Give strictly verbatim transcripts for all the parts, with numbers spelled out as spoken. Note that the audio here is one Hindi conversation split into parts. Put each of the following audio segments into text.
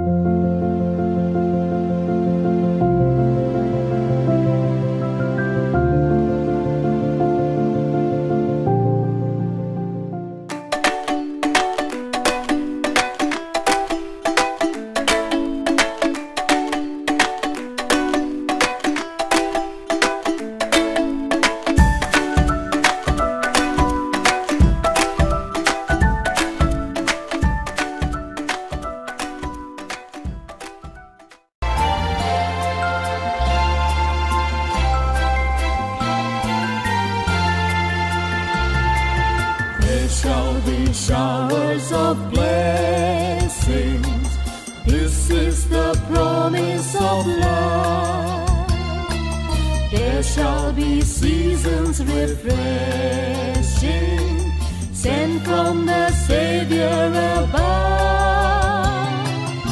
Showers of blessings, this is the promise of love. There shall be seasons refreshing, sent from the Savior above.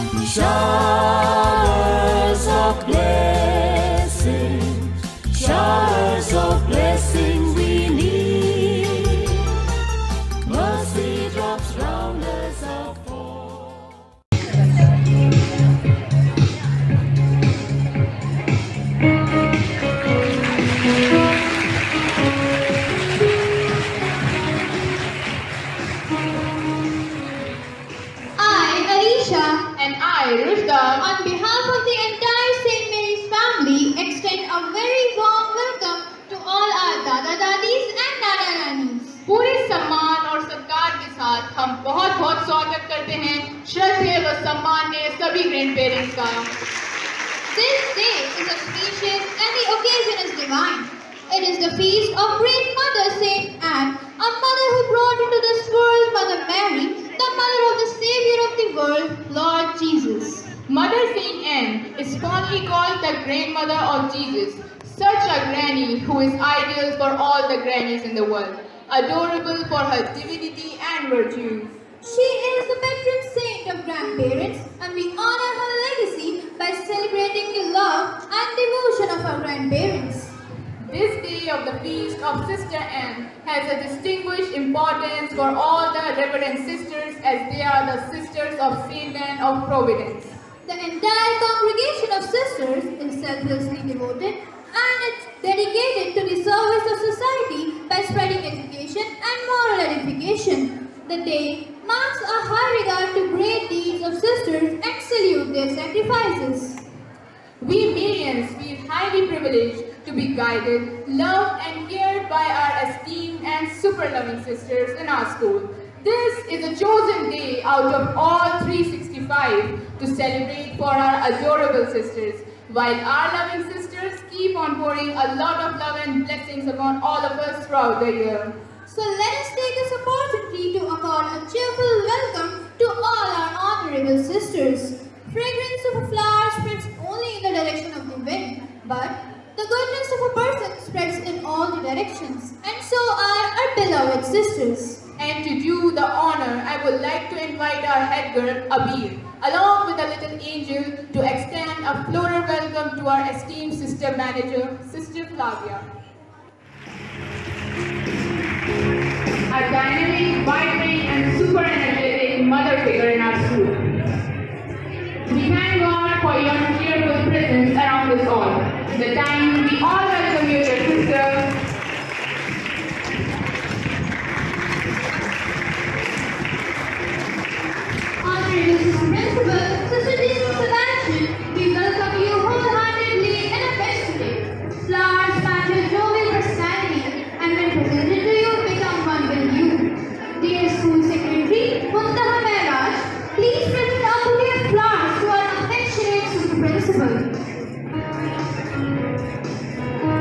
Showers of blessings, showers of blessings we need. Mercy drops round us are fall. And I, Rushda, on behalf of the entire Saint Mary's family, extend a very warm welcome to all our Dada Dadis and Nana Nanis. पूरे सम्मान और सत्कार के साथ हम बहुत बहुत स्वागत करते हैं श्रद्धेय व सम्माननीय सभी ग्रैंड पेरेंट्स का. This day is auspicious and the occasion is divine. It is the feast of Great Mother Saint Anne, a mother who brought into this world Mother Mary, the mother of the Savior of the world, Lord Jesus. Mother Saint Anne is fondly called the grandmother of Jesus, such a granny who is ideal for all the grannies in the world, adorable for her divinity and virtues. She is the patron saint of grandparents, and we honor her legacy by celebrating the love and devotion of our grandparents. This day of the feast of Sister Anne has a distinguished importance for all the Reverent Sisters, as they are the sisters of Saint Anne of Providence. The entire congregation of sisters is selflessly devoted and it's dedicated to the service of society by spreading education and moral edification. The day marks a high regard to great deeds of sisters and salute their sacrifices. We Marians feel highly privileged to be guided, loved and cared by our esteemed and super loving sisters in our school. This is a chosen day out of all three hundred sixty-five to celebrate for our adorable sisters, while our loving sisters keep on pouring a lot of love and blessings upon all of us throughout the year. So let us take this opportunity to accord a cheerful welcome to all our honorable sisters. Fragrance of a flower spreads only in the direction of the wind, but the goodness of a person spreads in all the directions, and so are our beloved sisters. And to do the honor, I would like to invite our head girl, Abir, along with a little angel, to extend a floral welcome to our esteemed sister manager, Sister Flavia. A dynamic, vibrant and super energetic mother figure in our school. We thank God for your cheerful presence around us all. The time we all welcome you, dear sister. Honorable Sister Principal, Sister Jesus Sebastian, we welcome you wholeheartedly in a fest today. Flowers match your jovial personality, and when presented to you, become one with you. Dear School Secretary, Muntaha Maharaj, please present a bouquet of flowers to our affectionate Sister Principal.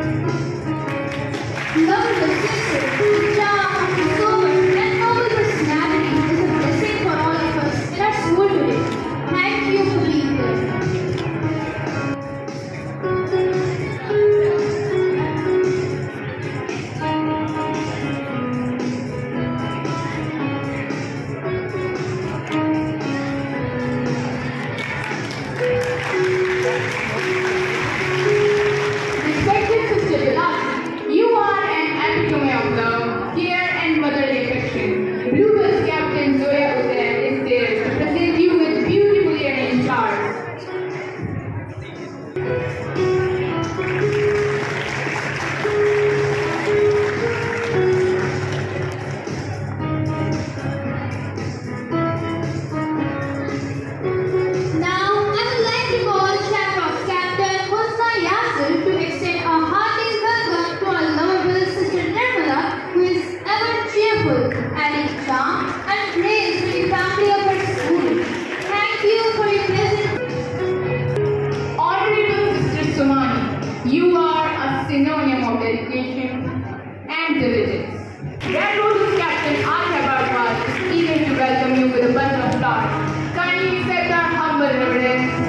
grandparents.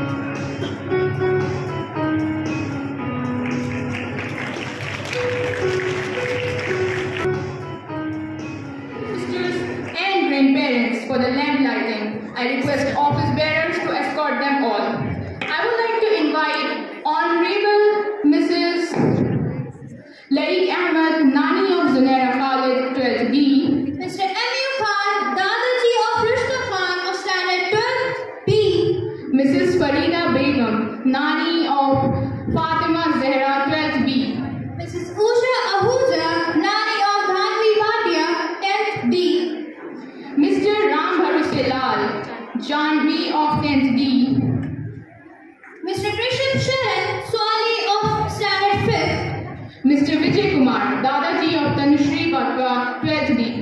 Sisters and grandparents for the lamp lighting. I request office bearers to escort them all. I would like to invite Honorable Missus Laik Ahmed, Nani of Zunaira Khalid, twelfth B. Mister M U Khan, Dadaji of Rishta Khan of Standard twelve B. Missus Farida Begum, Nani of Fatima Zehra, twelfth B. Missus Usha Ahuja, Nani of Dhanvi Bhatia, tenth B. Mister Ram Bharuse Lal, Janvi of tenth D. Mister Rishabh Sharan, Swali of Standard fifth. Mister Vijay Kumar, Dadaji of Tanushree Patwa, twelfth D.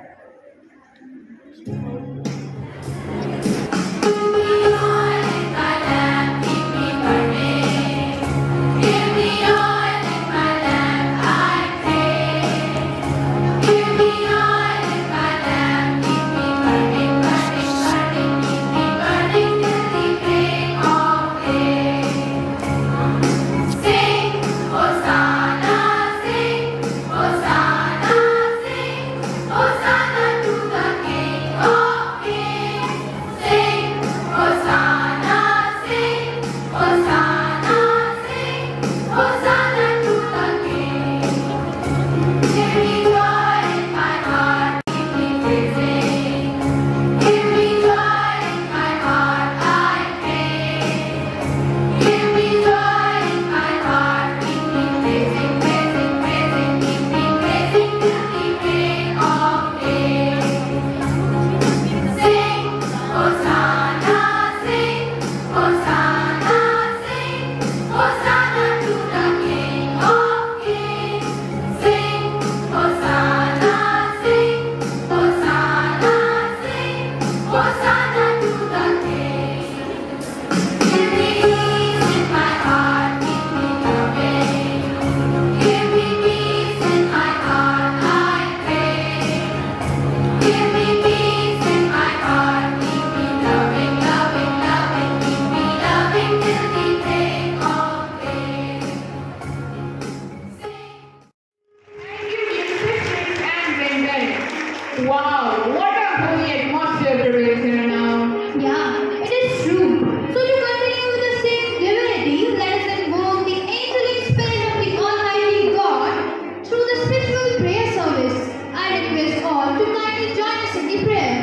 Wow, what a holy atmosphere prevails here now. Yeah, it is true. So to continue with the same divinity, let us invoke the angelic spirit of the Almighty God through the spiritual prayer service. I request all to kindly join us in the prayer.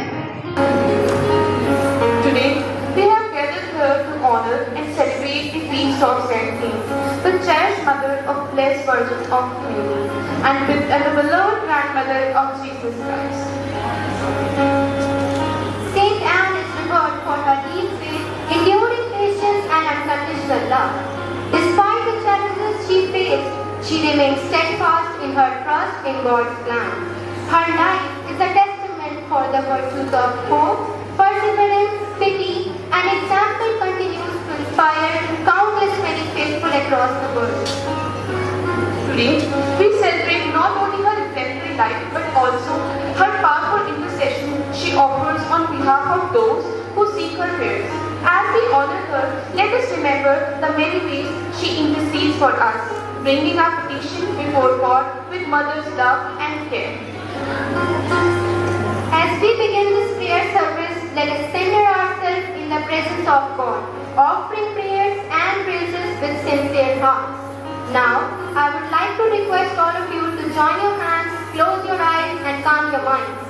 Today, we have gathered here to honor and celebrate the feast of Saint Ann, the cherished mother of blessed Virgin of Mary, and, with, and the beloved grandmother of Jesus Christ. Saint Anne is revered for her deep faith, enduring patience and unconditional love. Despite the challenges she faced, she remained steadfast in her trust in God's plan. Her life is a testament for the virtues of hope, perseverance, pity, and example continues to inspire countless many faithful across the world. Today, we celebrate not only her exemplary life but also her powerful intercession she offers on behalf of those who seek her prayers. As we honor her, let us remember the many ways she intercedes for us, bringing our petition before God with mother's love and care. As we begin this prayer service, let us center ourselves in the presence of God, offering prayers and praises with sincere hearts. Now, I would like to request all of you to join your hands, close your eyes, and calm your minds.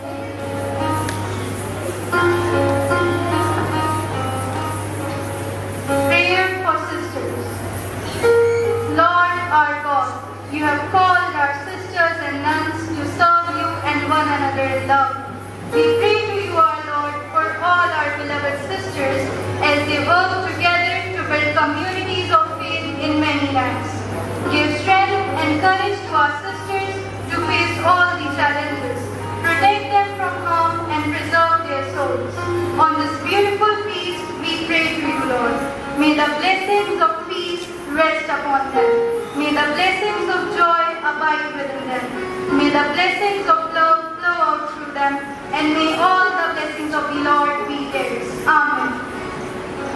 Prayer for sisters. Lord our God, you have called our sisters and nuns to serve you and one another in love. We pray to you, our Lord, for all our beloved sisters as they work together to build communities of faith in many lands. Give strength and courage to our sisters to face all the challenges. Protect them from harm and preserve their souls. On this beautiful feast, we pray to you, Lord. May the blessings of peace rest upon them. May the blessings of joy abide within them. May the blessings of love flow out through them. And may all the blessings of the Lord be theirs. Amen.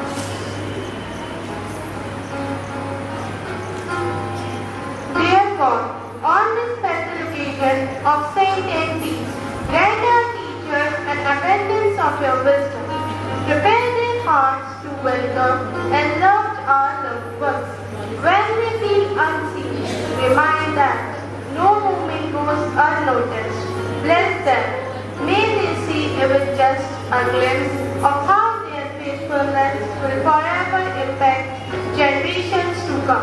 welcomed and loved our loved ones. When we feel unseen, remind that no moment goes unnoticed. Bless them. May they see even just a glimpse of how their faithfulness will forever impact generations to come.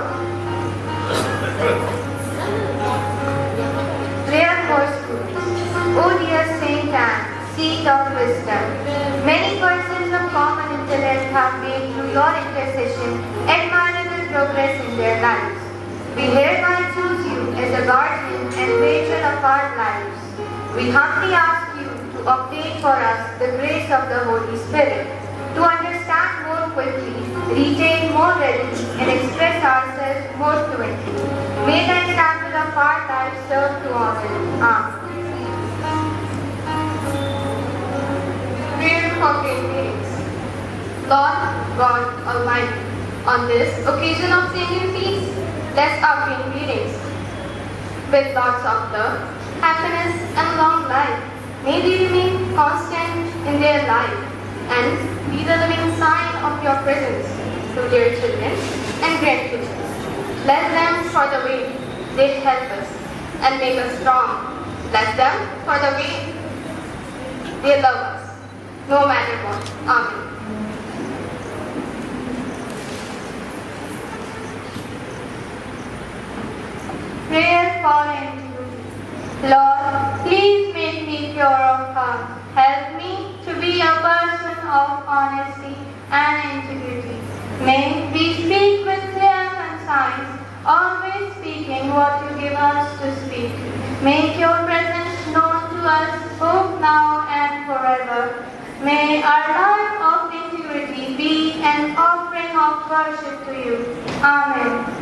Prayer for schools. O dear Saint Anne, seat of wisdom, many persons of common intellect have made through your intercession admirable progress in their lives. We hereby choose you as a guardian and patron of our lives. We humbly ask you to obtain for us the grace of the Holy Spirit, to understand more quickly, retain more readily, and express ourselves more fluently. May the example of our lives serve to honor. Amen. Prayer for grandparents. Lord God Almighty, on this occasion of sacred feast, bless our grandparents with lots of love, happiness, and long life. May they remain constant in their life and be the living sign of your presence to their children and grandchildren. Bless them for the way they help us and make us strong. Bless them for the way they love us, no matter what. Amen. Prayer for integrity. Lord, please make me pure of heart. Help me to be a person of honesty and integrity. May we speak with clear conscience, always speaking what you give us to speak. Make your presence known to us both now and forever. May our life of integrity be an offering of worship to you. Amen.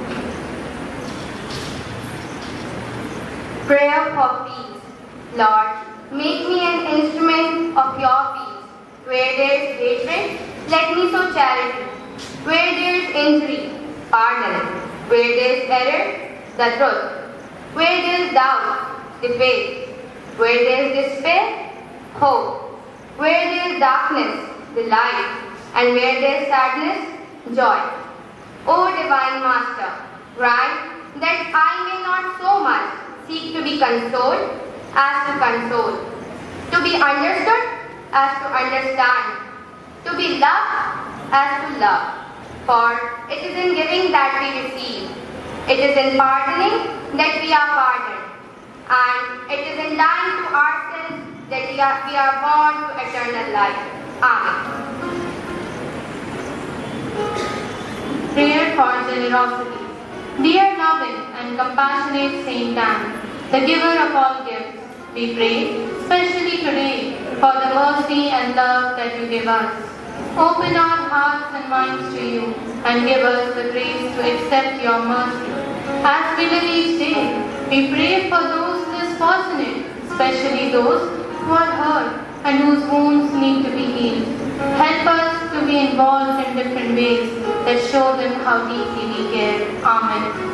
Prayer for peace. Lord, make me an instrument of your peace. Where there is hatred, let me sow charity. Where there is injury, pardon. Where there is error, the truth. Where there is doubt, the faith. Where there is despair, hope. Where there is darkness, the light. And where there is sadness, joy. O Divine Master, grant that I may not so much seek to be consoled as to console, to be understood as to understand, to be loved as to love. For it is in giving that we receive, it is in pardoning that we are pardoned, and it is in dying to ourselves that we are, we are born to eternal life. Amen. Prayer for generosity. Dear loving and compassionate Saint Anne, the giver of all gifts, we pray, especially today, for the mercy and love that you give us. Open our hearts and minds to you and give us the grace to accept your mercy. As we live each day, we pray for those less fortunate, especially those who are hurt and whose wounds need to be healed. Help us to be involved in different ways that show them how deeply we care. Amen.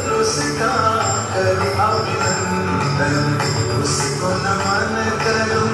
उसको नमन करूं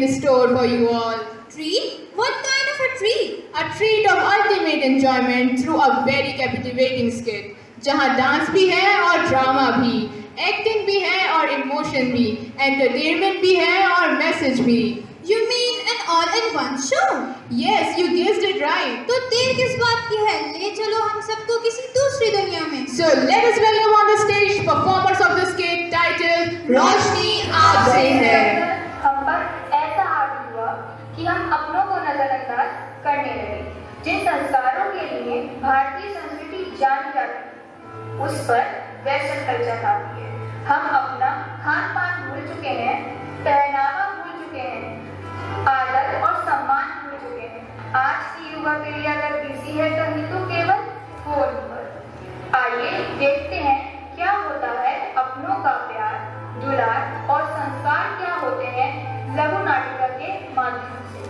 in store for you all. Treat? What kind of a treat? A treat of ultimate enjoyment through a very captivating skit, जहाँ डांस भी है और ड्रामा भी, एक्टिंग भी है और इमोशन भी, एंटरटेनमेंट भी है और मैसेज भी. You mean an all-in-one show? Yes, you guessed it right. तो देर किस बात की है? ले चलो हम सबको किसी दूसरी दुनिया में. So let us welcome on the stage performers of the skit titled रोशनी आपसे है. हम पर ऐसा हावी हुआ कि हम अपनों को नजरअंदाज करने लगे. जिन संस्कारों के लिए भारतीय संस्कृति जानी जाती है, उस पर वेस्टर्न कल्चर हावी है. हम अपना खान पान भूल चुके हैं, पहनावा भूल चुके हैं, आदर और सम्मान भूल चुके हैं. आज की युवा पीढ़ी अगर बिजी है तो ही तो केवल फोन पर. आइए देखते हैं क्या होता है अपनों का प्यार, दुलार और संस्कार क्या होते हैं लघु नाटिका के माध्यम से.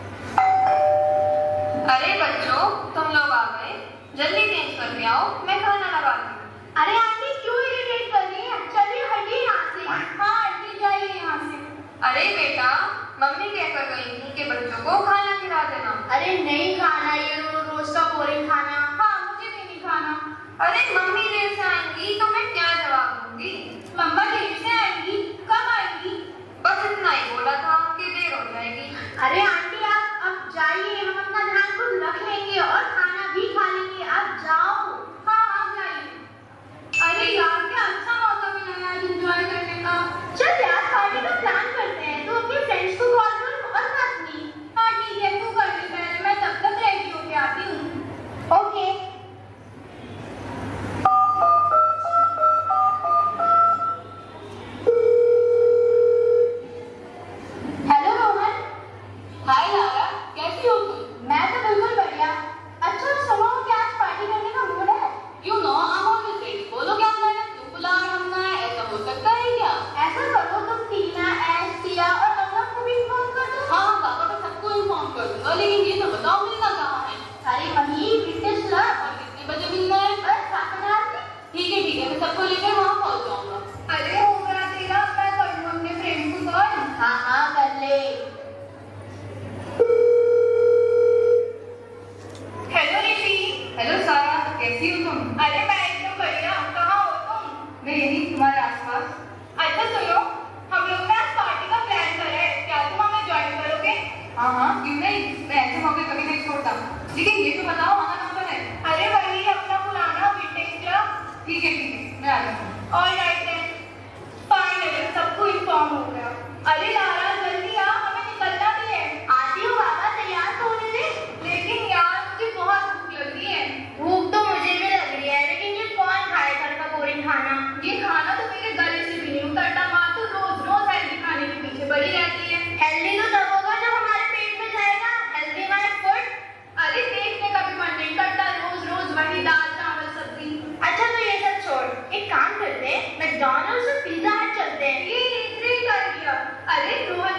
अरे बच्चों, तुम लोग आ गए. जल्दी चेंज करके आओ, मैं खाना लगाती हूँ. अरे आंटी क्यों इरिटेट कर रही है? चलिए हटिए यहाँ से. हाँ आंटी जाइए यहाँ से. अरे बेटा, मम्मी कहकर गई थी कि बच्चों को खाना खिला देना. अरे नहीं खाना, ये रोज रोज का बोरिंग खाना. हाँ मुझे भी नहीं खाना. अरे मम्मी देर से आएंगी तो मैं क्या जवाब दूंगी? मम्मा देर से आएंगी? कब आएंगी? बस इतना ही बोला था कि देर हो जाएगी. अरे आंटी आप अब जाइए, हम अपना ध्यान खुद रख लेंगे और खाना भी खा लेंगे. आप जाओ. हाँ आप जाइए. अरे यार क्या अच्छा मौसम मिला है आज एंजॉय करने का. चल यार पार्टी का प्लान करते हैं. तो अपने फ्रेंड्स को कॉल कर और साथ में. हाँ ठीक है, तू कर ले पहले, मैं तब तक रेडी होके आती हूँ. Okay. Hello Rohan. Hi Lara, कैसी हो तुम? मैं तो बिल्कुल बढ़िया. अच्छा सुनो, क्या आज पार्टी करने का मूड है? You know I am always ready. बोलो क्या प्लान है? तुम बुला और हम ना आए, ऐसा हो सकता है क्या? ऐसा करो तुम टीना, ऐश, सिया और अमन को भी इन्फॉर्म कर दो. हाँ पापा मैं सबको इन्फॉर्म कर दूंगा, लेकिन ये तो बताओ मिलना कहाँ है? अरे वही ब्रिटिश क्लब. और कितने बजे मिलना है? बस हाफ एन आवर में. ठीक है ठीक है, मैं सबको लेकर वहाँ पहुँच जाऊंगा. अरे हो गया तेरा, मैं करूँ अपने फ्रेंड को कॉल. हाँ हाँ कर ले. हेलो ऋषि. हेलो सारा, कैसी हो तुम? अरे मैं एकदम बढ़िया. कहाँ हो तुम? मैं यही तुम्हारे आसपास. अच्छा सुनो, हम लोग ने आज पार्टी का प्लान करा है. क्या तुम हमें ज्वाइन करोगे? हाँ हाँ क्यों नहीं, मैं ऐसे मौके कभी नहीं छोड़ता. लेकिन ये तो बताओ आना कहाँ पर है? अरे वही अपना पुराना विंटेज क्लब. ठीक है ठीक है, मैं आ जाऊँ. Alright then. फाइनली सबको इन्फॉर्म हो गया. अरे लारा जल्दी आ, हमें निकलना भी है. आती हूँ बाबा, तैयार तो होने दे. लेकिन यार मुझे बहुत भूख लग रही है. भूख तो मुझे भी लग रही है, लेकिन ये कौन खाए घर का बोरिंग खाना? ये खाना तो मेरे गले से भी नहीं उतरता. माँ तो रोज रोज हेल्दी खाने के पीछे पड़ी रहती है. हेल्दी तो तब होगा जब हमारे पेट में जाएगा. Healthy my food. अरे देखने का भी मन नहीं करता, रोज रोज वही दाल चावल सब्जी. अच्छा तो ये सब छोड़, एक काम करते हैं, मैकडॉनल्ड्स और पिज्जा हट चलते हैं. ये इतने ही कर लिया. अरे रोहन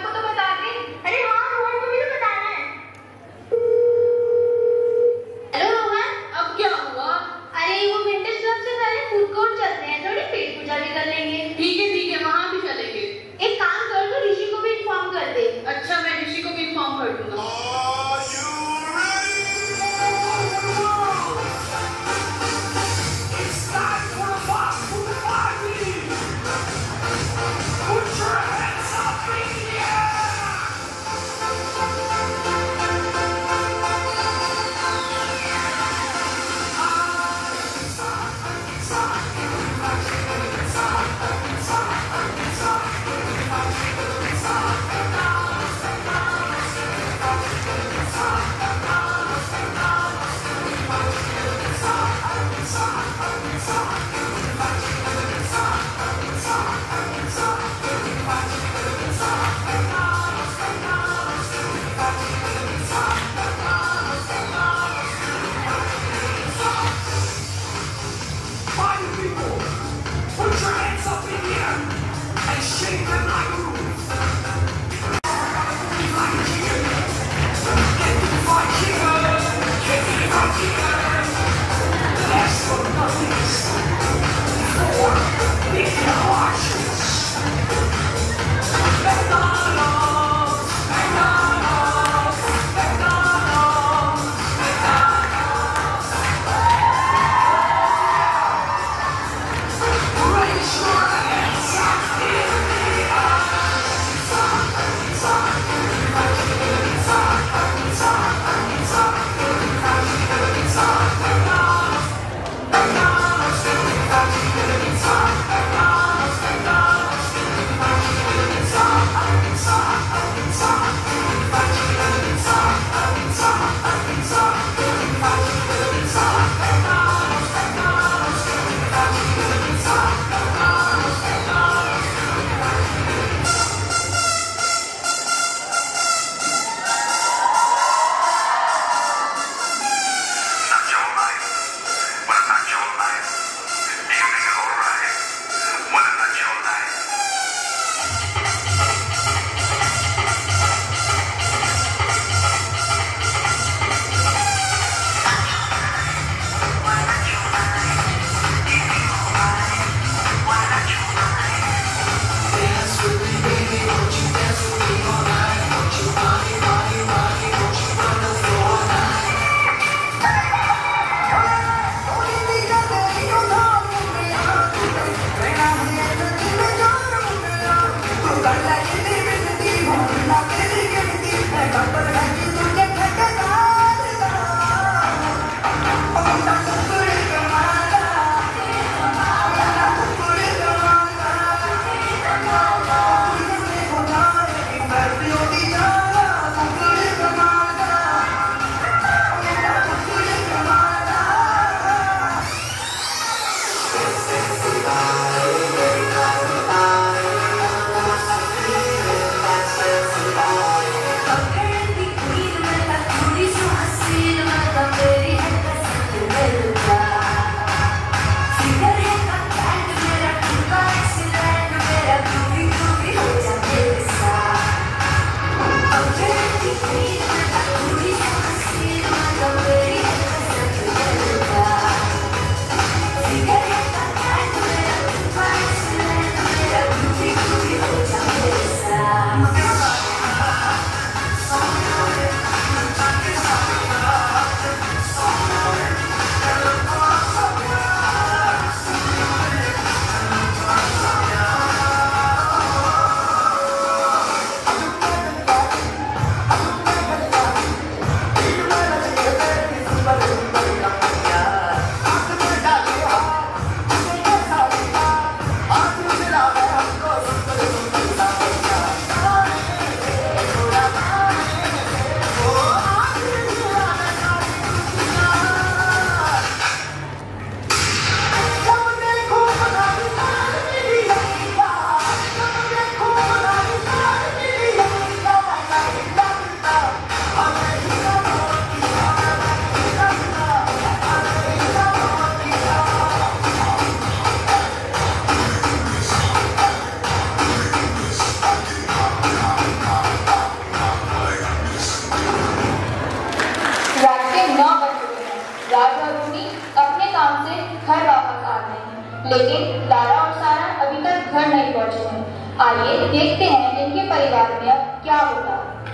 लेकिन लारा और सारा अभी तक घर नहीं पहुंचे हैं। आइए देखते हैं इनके परिवार में अब क्या होता।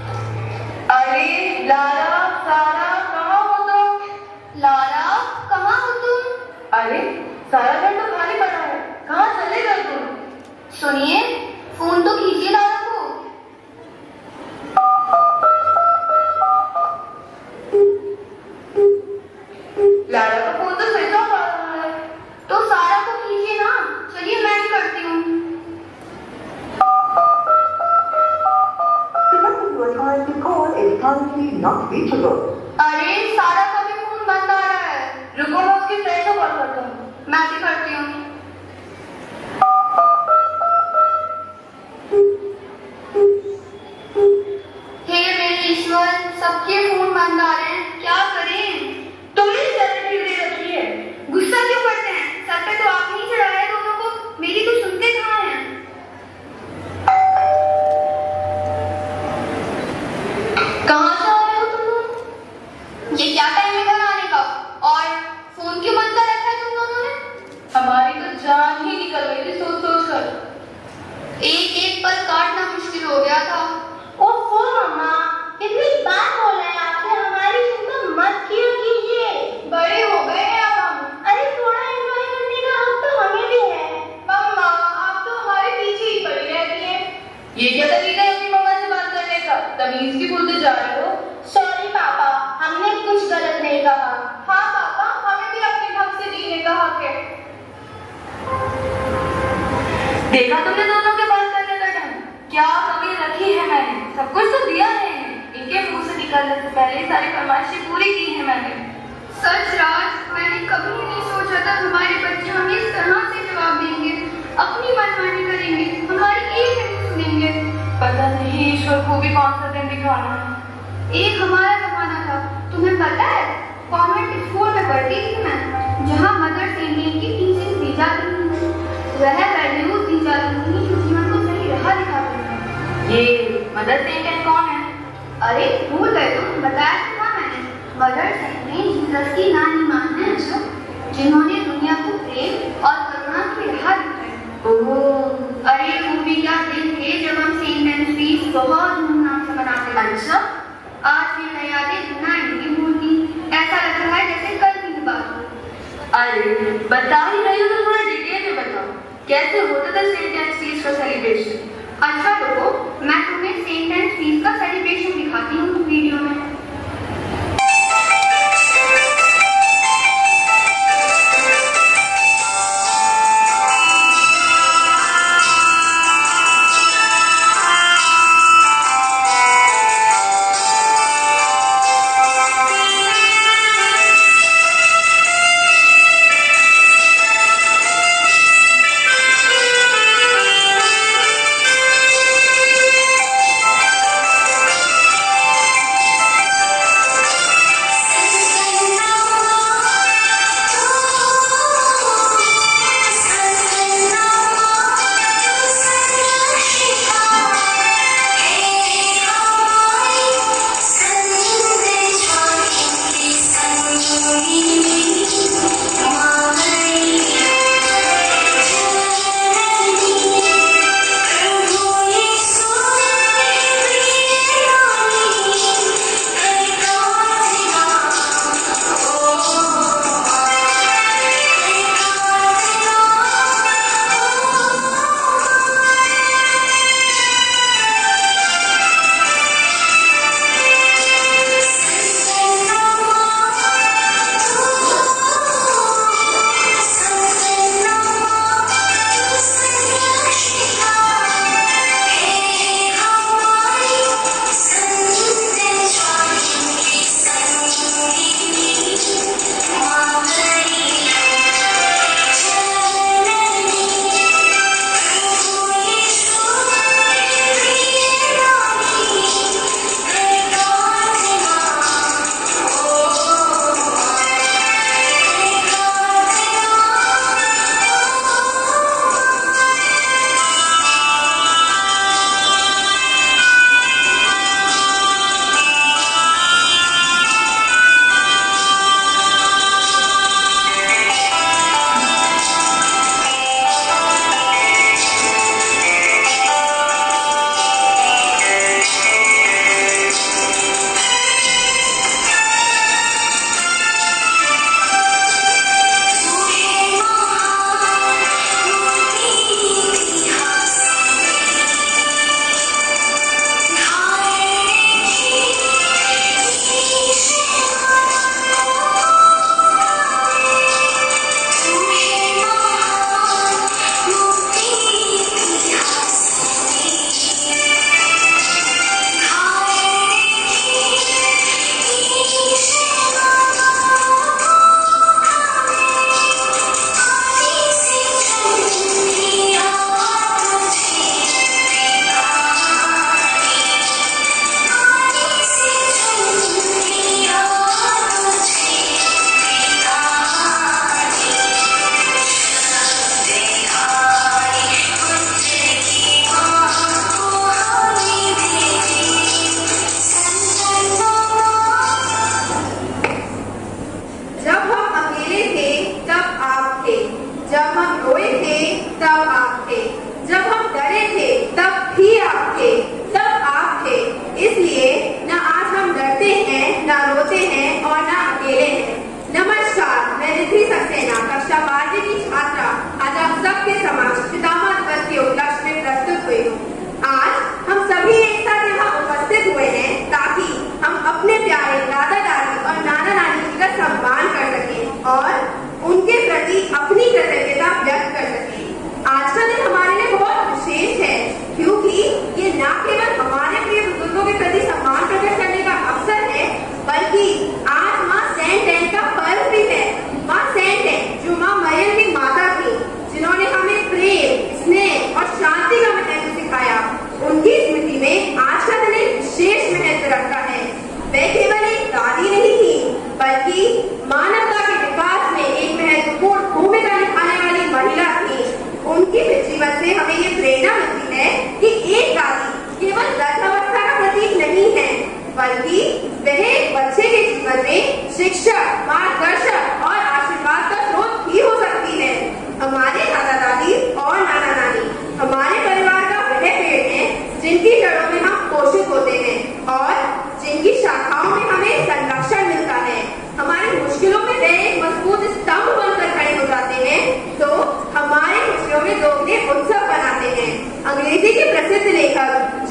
अरे लारा, सारा कहाँ हो तुम? लारा कहाँ हो तुम? अरे सारा घर तो खाली पड़ा है, कहाँ चले गए तुम? सुनिए, फोन तो कीजिए लारा को। लारा का फोन तो स्विच ऑफ आ रहा है। तो सारा को कीजिए ना, चलिए मैं भी करती हूँ। अरे सारा का भी फोन बंद आ रहा है। रुको मैं उसकी फ्रेंड को कॉल करता हूँ। मैं भी करती हूँ। हे मेरे ईश्वर, सबके फोन बंद आ रहे हैं, क्या करें? तुमने सेरेनिटी दे रखी है। गुस्सा क्यों करते हैं? सर पे तो आपने ही चढ़ाया है दोनों को, मेरी तो सुनते कहाँ हैं? कहाँ जा रहे हो तुम लोग? ये क्या टाइम है घर आने का? और फोन क्यों बंद कर रखा है तुम दोनों ने? हमारी तो जान ही निकल गई थी सोच सोच कर। एक एक पल काटना मुश्किल हो गया था। ओफो मम्मा, इतनी बात बोल रहे हैं आपसे, हमारी चिंता मत किया कीजिए। बड़े हो गए हैं अब हम। अरे थोड़ा एंजॉय करने का हक तो हमें भी है। मम्मा, आप तो हमारे पीछे ही पड़ी रहती हैं। ये क्या तरीका है अपनी मम्मा से बात करने का? तमीज की भूलते जा रहे हो। सॉरी पापा, हमने कुछ गलत नहीं कहा। हाँ पापा, हमें भी अपने ढंग से जीने का हक है। देखा तुमने दोनों के बात करने का ढंग? क्या कमी रखी है मैंने? सब कुछ तो दिया है। इनके मुंह से निकलने से पहले ही सारी फरमाइशें पूरी की है मैंने। एक हमारा जमाना था, तुम्हें पता है? कॉन्वेंट स्कूल में पढ़ती थी मैं, जहाँ मदर सेंट की टीचिंग दी जाती थी। वह वैल्यूज दी जाती थी जो जीवन को सही राह दिखाती थी। ये मदर सेंट कौन है? अरे भूल गए तुम, बताया था मैंने। मदर सेंट जीसस की नानी माँ है, अच्छा, जिन्होंने दुनिया को प्रेम और करुणा की राह दिखाई। ओह, अरे वो भी क्या दिन थे जब हम सेंट एन फीस्ट बहुत धूमधाम से मनाते थे। अच्छा, आज भी मैं यादें दुनिया नहीं भूलती, ऐसा लगता है जैसे कल की बात हो। अरे बता ही रही हो तो थोड़ा डिटेल में बताओ, कैसे होता था सेंट एन फीस्ट का सेलिब्रेशन? अच्छा रुको, मैं तुम्हें सेंट एन फीस्ट का सेलिब्रेशन दिखाती हूँ वीडियो में।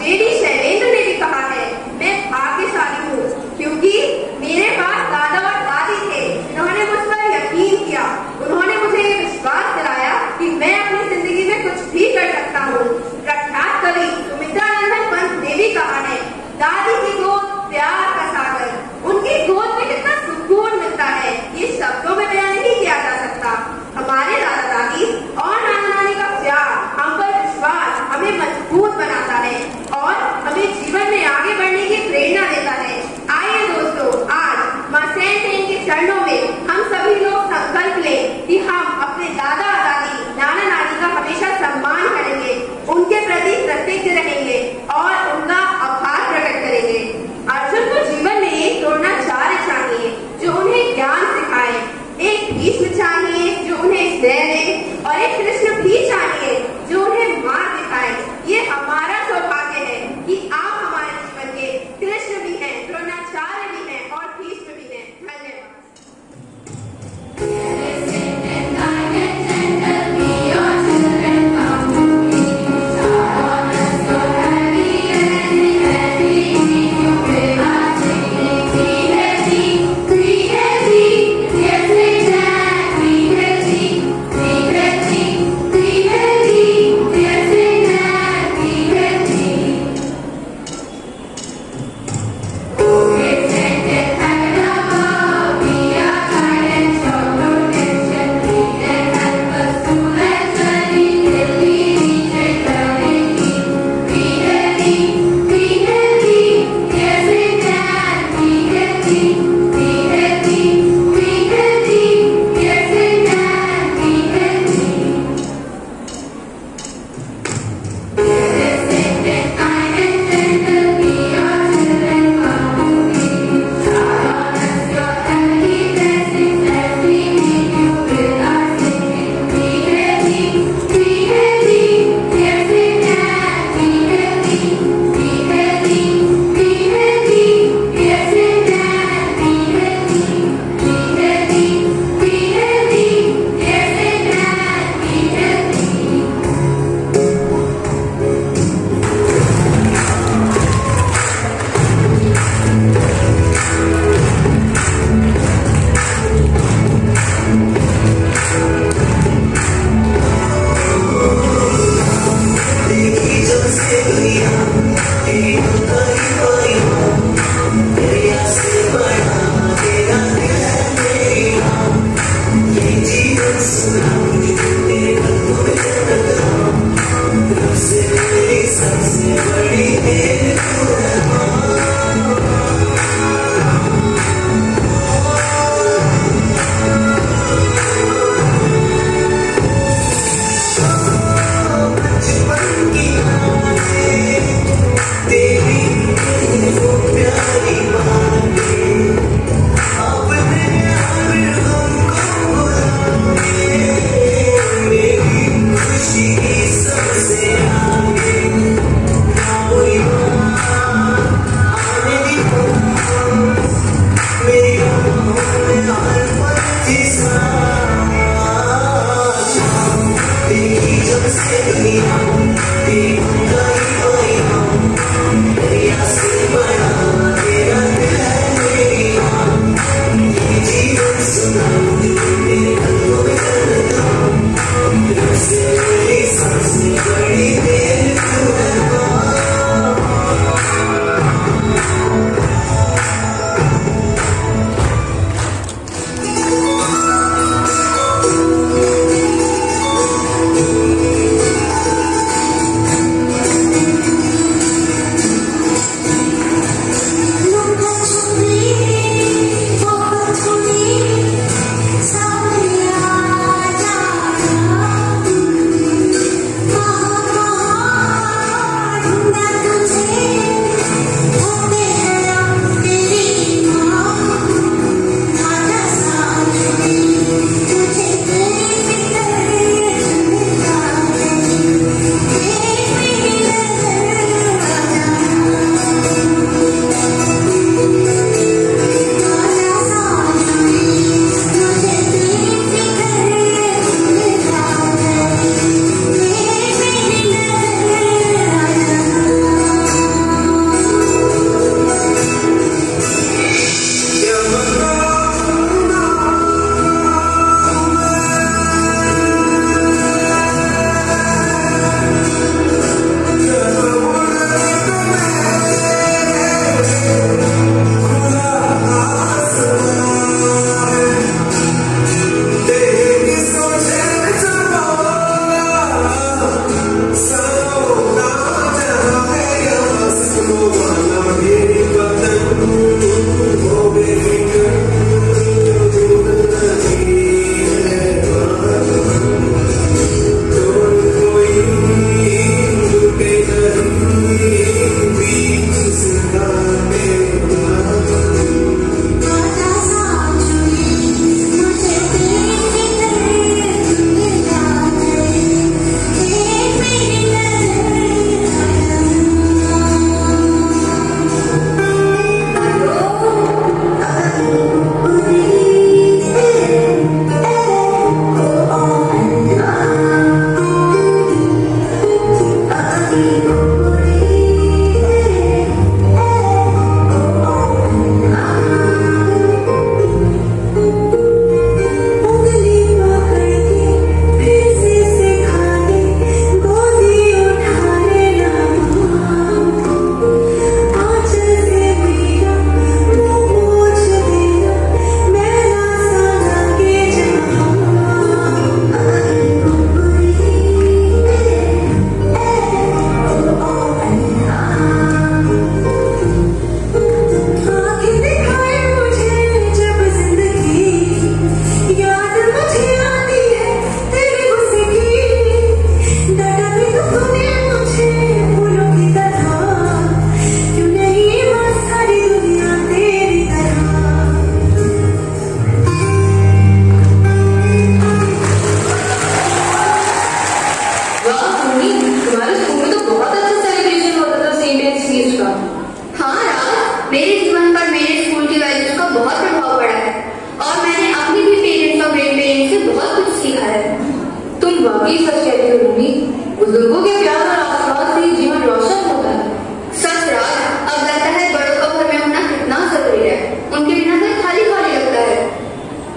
देवी शैलेंद्र ने भी कहा है, मैं भाग्यशाली हूँ क्योंकि मेरे पास दादा और दादी थे जिन्होंने मुझ पर यकीन किया। उन्होंने मुझे ये विश्वास दिलाया कि मैं अपनी जिंदगी में कुछ भी कर सकता हूँ। प्रख्यात कवि सुमित्रानंदन पंत ने भी कहा है, दादी की गोद प्यार का सागर, उनकी गोद में कितना सुकून मिलता है ये शब्दों में बयान नहीं किया जा सकता। हमारे दादा दादी और नाना नानी का प्यार, हम पर विश्वास हमें मजबूत बनाता है और हमें जीवन में आगे बढ़ने की प्रेरणा देता है। आइए दोस्तों, आज माँ सेंट एन के चरणों में हम सभी लोग संकल्प लें कि हम अपने दादा दादी नाना नानी का हमेशा सम्मान करेंगे, उनके प्रति कृतज्ञ रहेंगे और उनका आभार प्रकट करेंगे। अर्जुन को जीवन में एक द्रोणाचार्य चाहिए जो उन्हें ज्ञान सिखाए, एक भीष्म चाहिए जो उन्हें स्नेह दे और एक कृष्ण भी चाहिए जो उन्हें मार्ग दिखाए। ये हमारा सौभाग्य है कि आप हमारे जीवन के कृष्ण भी हैं, द्रोणाचार्य भी हैं और भीष्म भी हैं। धन्यवाद। Thank you.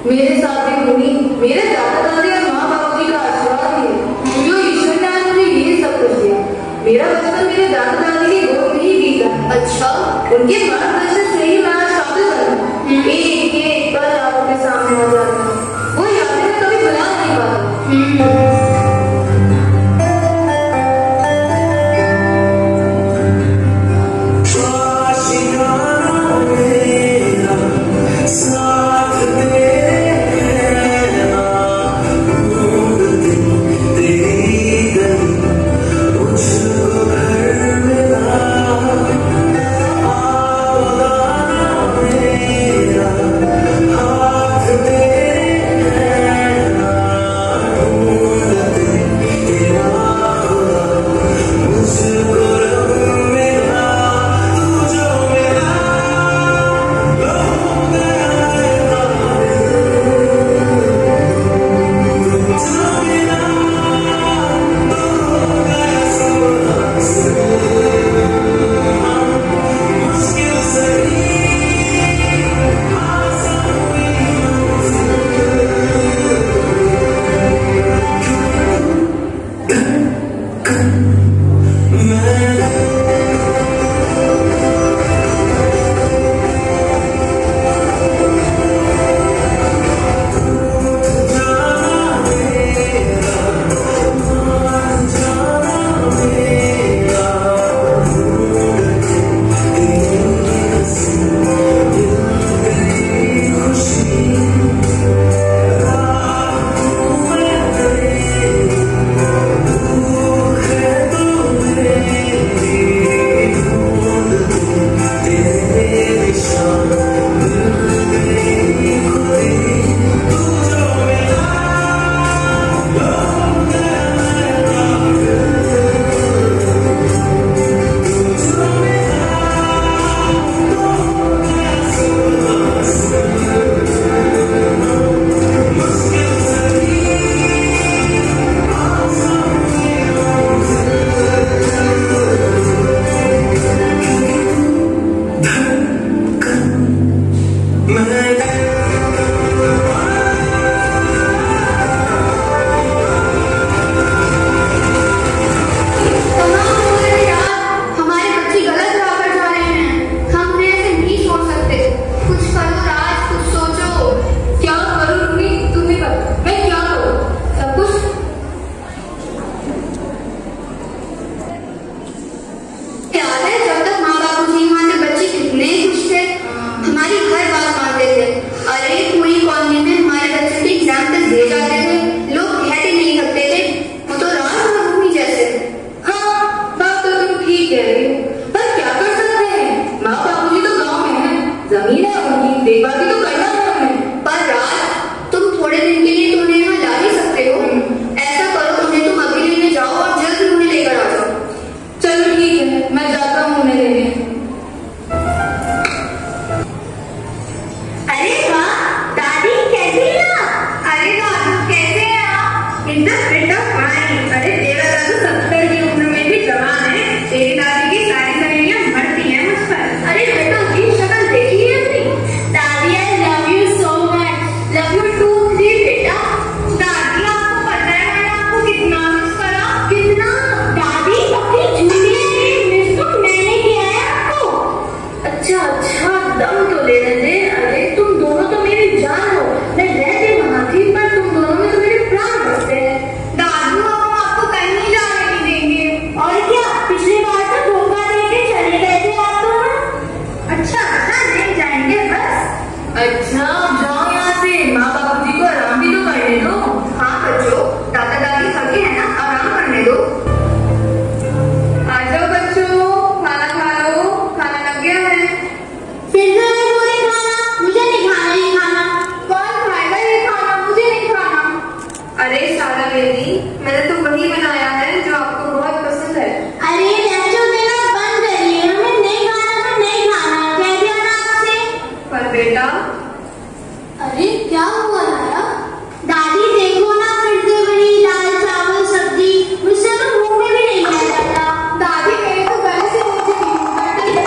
मेरे साथ भी होनी मेरे दादा दादी और माँ बाबू जी का आशीर्वाद है जो ईश्वर ने आज मुझे ये सब कुछ दिया। मेरा बचपन मेरे दादा दादी के गोद में ही बीता। अच्छा, उनके मार्गदर्शन से ही मैं आज काबिल बना। एक एक पल आपके सामने आ जाता हूँ, वो यादें मैं कभी भुला नहीं पाता।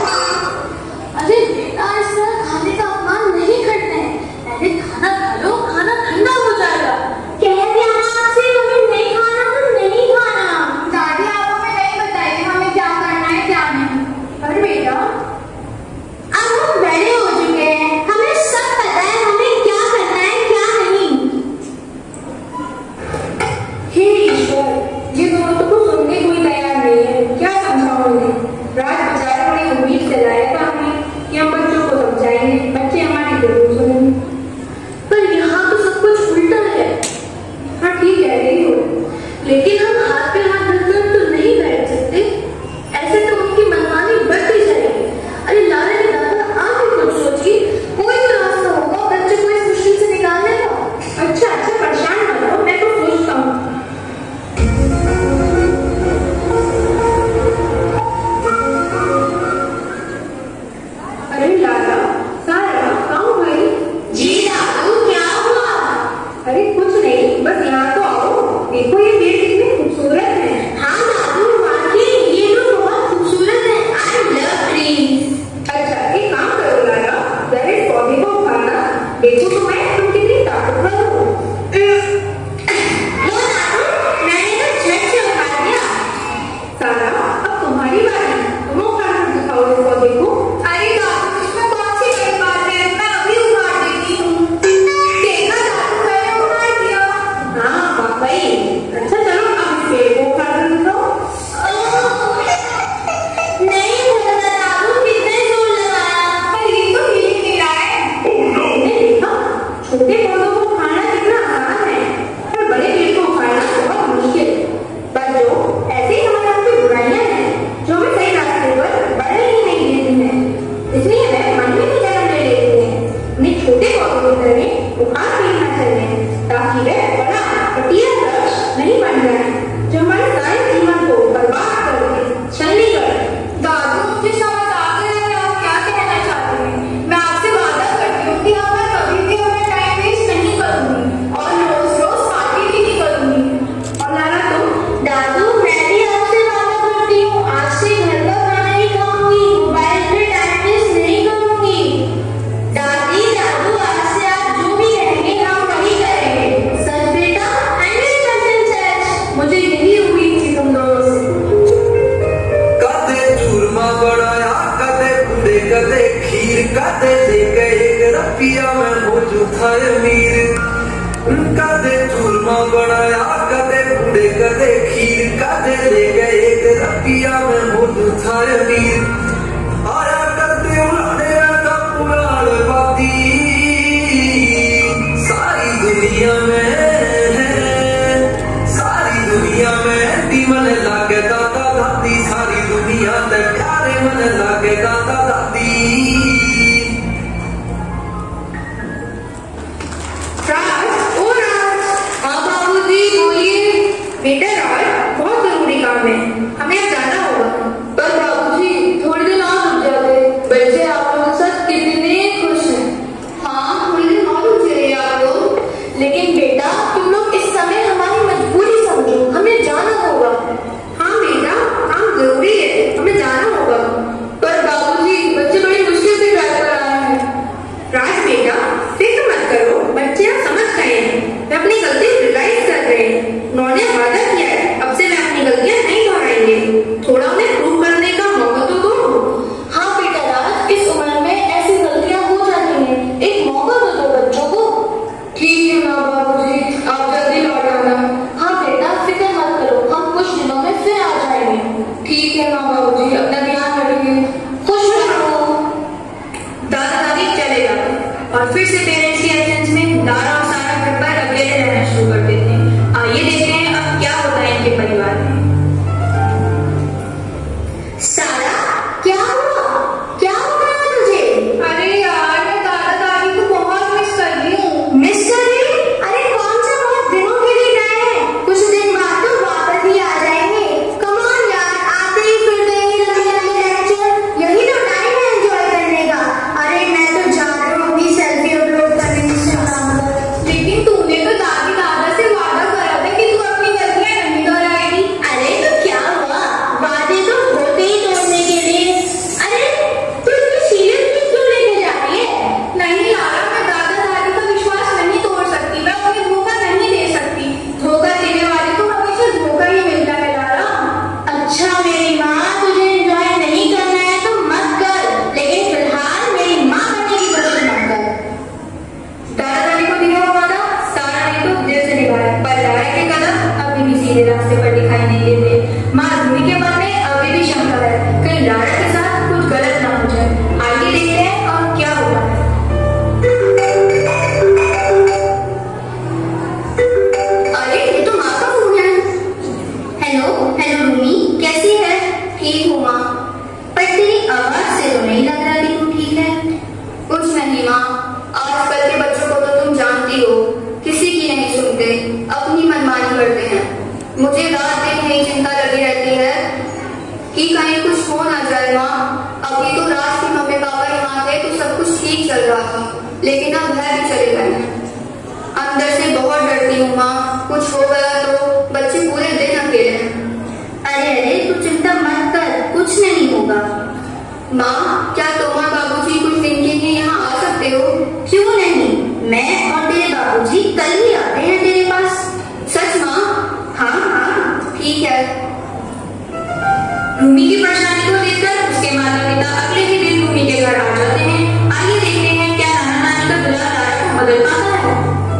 अरे बेटा, इस तरह खाने का अपमान नहीं करते हैं। पहले खाना खा लो। लेकिन हम हाथ पे हाथ रखकर तो नहीं बैठ सकते, ऐसे तो उनकी मनमानी बढ़ती जाएगी। अरे लारा के दादा, आप ही कुछ सोचिए, कोई तो रास्ता होगा बच्चे को इस मुश्किल से निकालने का। अच्छा अच्छा, परेशान मत हो, मैं तो सोचता हूँ। अरे लाला, सारा कहाँ भाई? जी दादू, क्या हुआ? अरे कुछ नहीं, बस यहाँ तो आओ, देखो ये पेड़ कितने खूबसूरत हैं। हाँ दादू, वाकई ये तो बहुत खूबसूरत है। I love trees. अच्छा एक काम करो लाला, जरा इस पौधे को उठाना, देखो तो मैं तुम कितनी ताकतवर हो। लो दादू, मैंने तो झट से उठा दिया। सारा, अब तुम्हारी बारी, तुम उठाकर दिखाओ इस पौधे को। अरे दादू, इसमें कौन सी बड़ी बात है, मैं अभी उखाड़ देती हूँ। देखा दादू, मैंने उखाड़ दिया। हाँ वाकई। अच्छा चलो अब इस पेड़ को उखाड़ कर दो। नहीं होता दादू, कितने जोर लगाया, पर ये तो हिल ही नहीं रहा है। तुमने देखा, छोटे पौधों को उखाड़ना कितना आसान है, पर बड़े पेड़ को उखाड़ना बहुत मुश्किल। पर जो ऐसे ही हमारे यहाँ पे बुराइयां हैं जो हमें सही रास्ते पर बढ़ने ही नहीं देती हैं, इसलिए हमें मन में ही जन्म ले लेते हैं। उन्हें छोटे पौधों की तरह उखाड़ फेंकना चाहिए ताकि वे बड़ा घटिया वृक्ष नहीं बन जाए जो हमारे सारे जीवन को बर्बाद कर दे, छलनी कर दे। दादू, मुझे समझ आ गया है आप क्या कहना चाहते हैं। मैं आपसे वादा करती हूँ कि अब मैं कभी भी अपना टाइम वेस्ट नहीं करूंगी और रोज रोज पार्टी भी नहीं करूंगी। और लाला तुम? दादू, मैं भी आपसे वादा करती हूँ, आज से घर का खाना ही खाऊंगी, मोबाइल पे टाइम वेस्ट नहीं करूंगी। दादी दादू, आज से आप जो भी कहेंगे हम वही करेंगे। सच बेटा? हंड्रेड परसेंट सच। मुझे यही उम्मीद थी तुम दोनों से। कदे चूरमा बनाया, कदे कुंडे, कदे खीर, कदे लेके एक रपिया में हो जूठा अमीर। कदे चूरमा बनाया, कदे कुंडे, कदे खीर, कदे लेके एक रपिया में हो जूठा अमीर। आया करते उलाने का पुराण बाती, सारी दुनिया में, सारी दुनिया में दी मन लागे दादा दादी, सारी दुनिया ते प्यारे मन लागे दादा दादी। राज, ओ राज। हाँ बाबूजी, बोलिए। बेटा राज, बहुत जरूरी काम है, हमें अब जाना होगा। पर बाबूजी, थोड़ी देर और रुक जाते, बच्चे आप लोगों के साथ कितने खुश हैं। हाँ, थोड़ी देर और रुक जाइए आप लोग। लेकिन बेटा, तुम लोग इस समय हमारी मजबूरी समझो, हमें जाना होगा। हाँ बेटा, काम जरूरी है, हमें जाना होगा। पर बाबूजी, बच्चे बड़ी मुश्किल से ड्राइव कर आए हैं। राज बेटा, फिक्र मत करो, बच्चे आप समझ गए हैं, वे अपनी गलती रियलाइज कर रहे हैं। उन्होंने वादा किया है, अब से वे अपनी गलतियां नहीं दोहराएंगे। थोड़ा उन्हें प्रूव करने का मौका तो दो। हाँ बेटा राज, इस उम्र में ऐसी गलतियां हो जाती हैं, एक मौका तो दो बच्चों को। ठीक है ना बाबूजी, आप जल्दी लौट आना। हाँ बेटा, फिक्र मत करो, हम कुछ दिनों में फिर आ जाएंगे। ठीक है ना बाबूजी, अपना ध्यान रखिए, खुश रहो। दादा दादी चले जाओ और फिर से पेरेंट्स की एब्सेंस में लारा और सारा घर पर अकेले रहना शुरू मुझे रात दिन यही चिंता लगी रहती है कि कहीं कुछ हो ना जाए माँ। अभी तो रात की मम्मी पापा यहाँ थे तो सब कुछ ठीक चल रहा था, लेकिन अब घर भी चले गए। अंदर से बहुत डरती हूँ माँ, कुछ हो गया तो बच्चे पूरे दिन अकेले हैं। अरे अरे तू चिंता मत कर, कुछ नहीं होगा। माँ, क्या तुम और बाबूजी कुछ दिन के लिए यहाँ आ सकते हो? क्यों नहीं, मैं और तेरे बाबूजी कल ही आते हैं तेरे पास। सच माँ? हाँ हाँ ठीक है। रूमी की परेशानी को देखकर उसके माता पिता अगले ही दिन रूमी के घर आ जाते हैं। आइए देखते हैं क्या नाना नानी का दुलार लाड़ को बदल पाता है।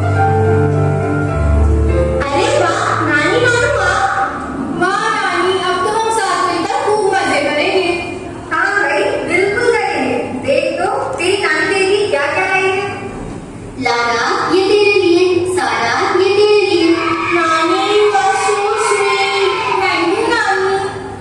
अरे वाह नानी, नानू वाह। वाह नानी, अब तो हम साथ मिलकर खूब मजे करेंगे। हाँ भाई बिल्कुल करेंगे। देख तो तेरी नानी तेरे लिए क्या क्या लाई है। लाला ये तेरे लिए, सारा ये तेरे लिए। नानी you are so sweet. Thank you नानी।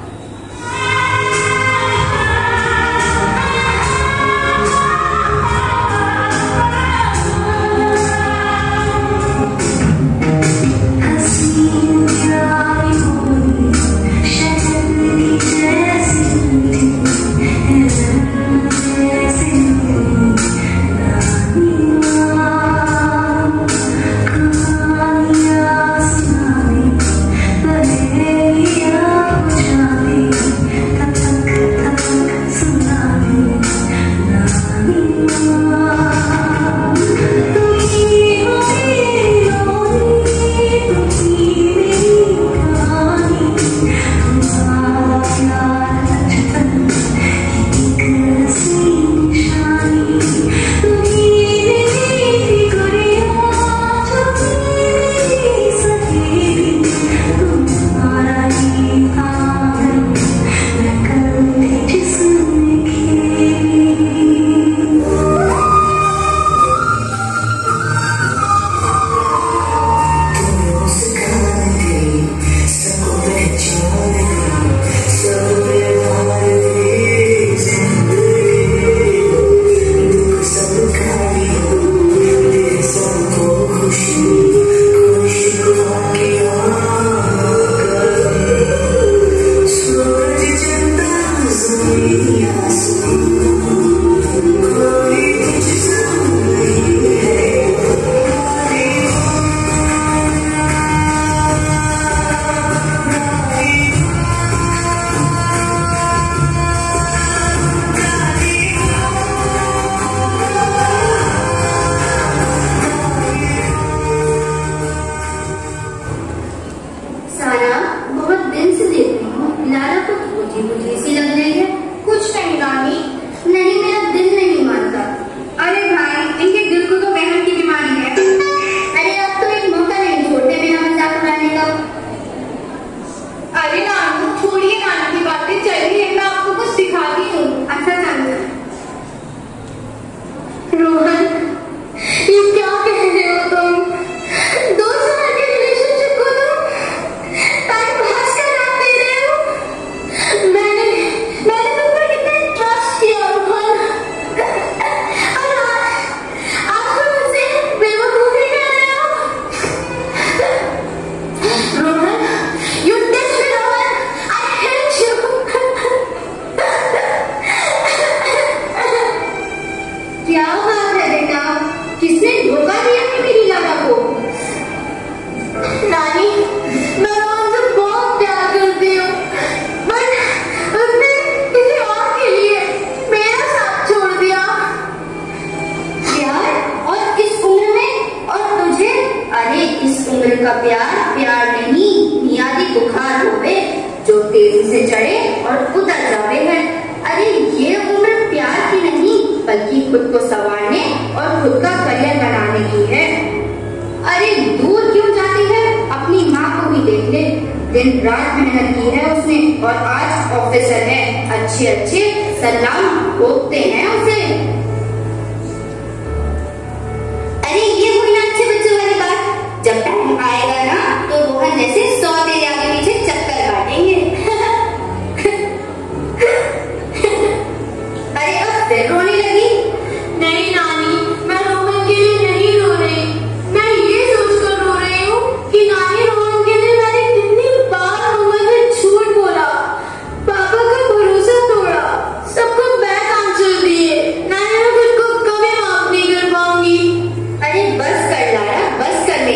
बल्कि खुद को संवारने और खुद का करियर बनाने की है। अरे दूर क्यों जाती है, अपनी माँ को भी देख ले, दिन रात मेहनत की है उसने और आज ऑफिसर है, अच्छे अच्छे सलाम ठोकते हैं उसे। अरे ये हुई ना अच्छे बच्चों वाली बात, जब टाइम आएगा ना तो रोहन जैसे सौ तेरे आगे पीछे चक्कर काटेंगे। अरे अब फिर रोने लगी। नहीं नानी, मैं रोहन के लिए नहीं रो रही, मैं ये सोचकर रो रही हूँ कि नानी रोहन के लिए मैंने कितनी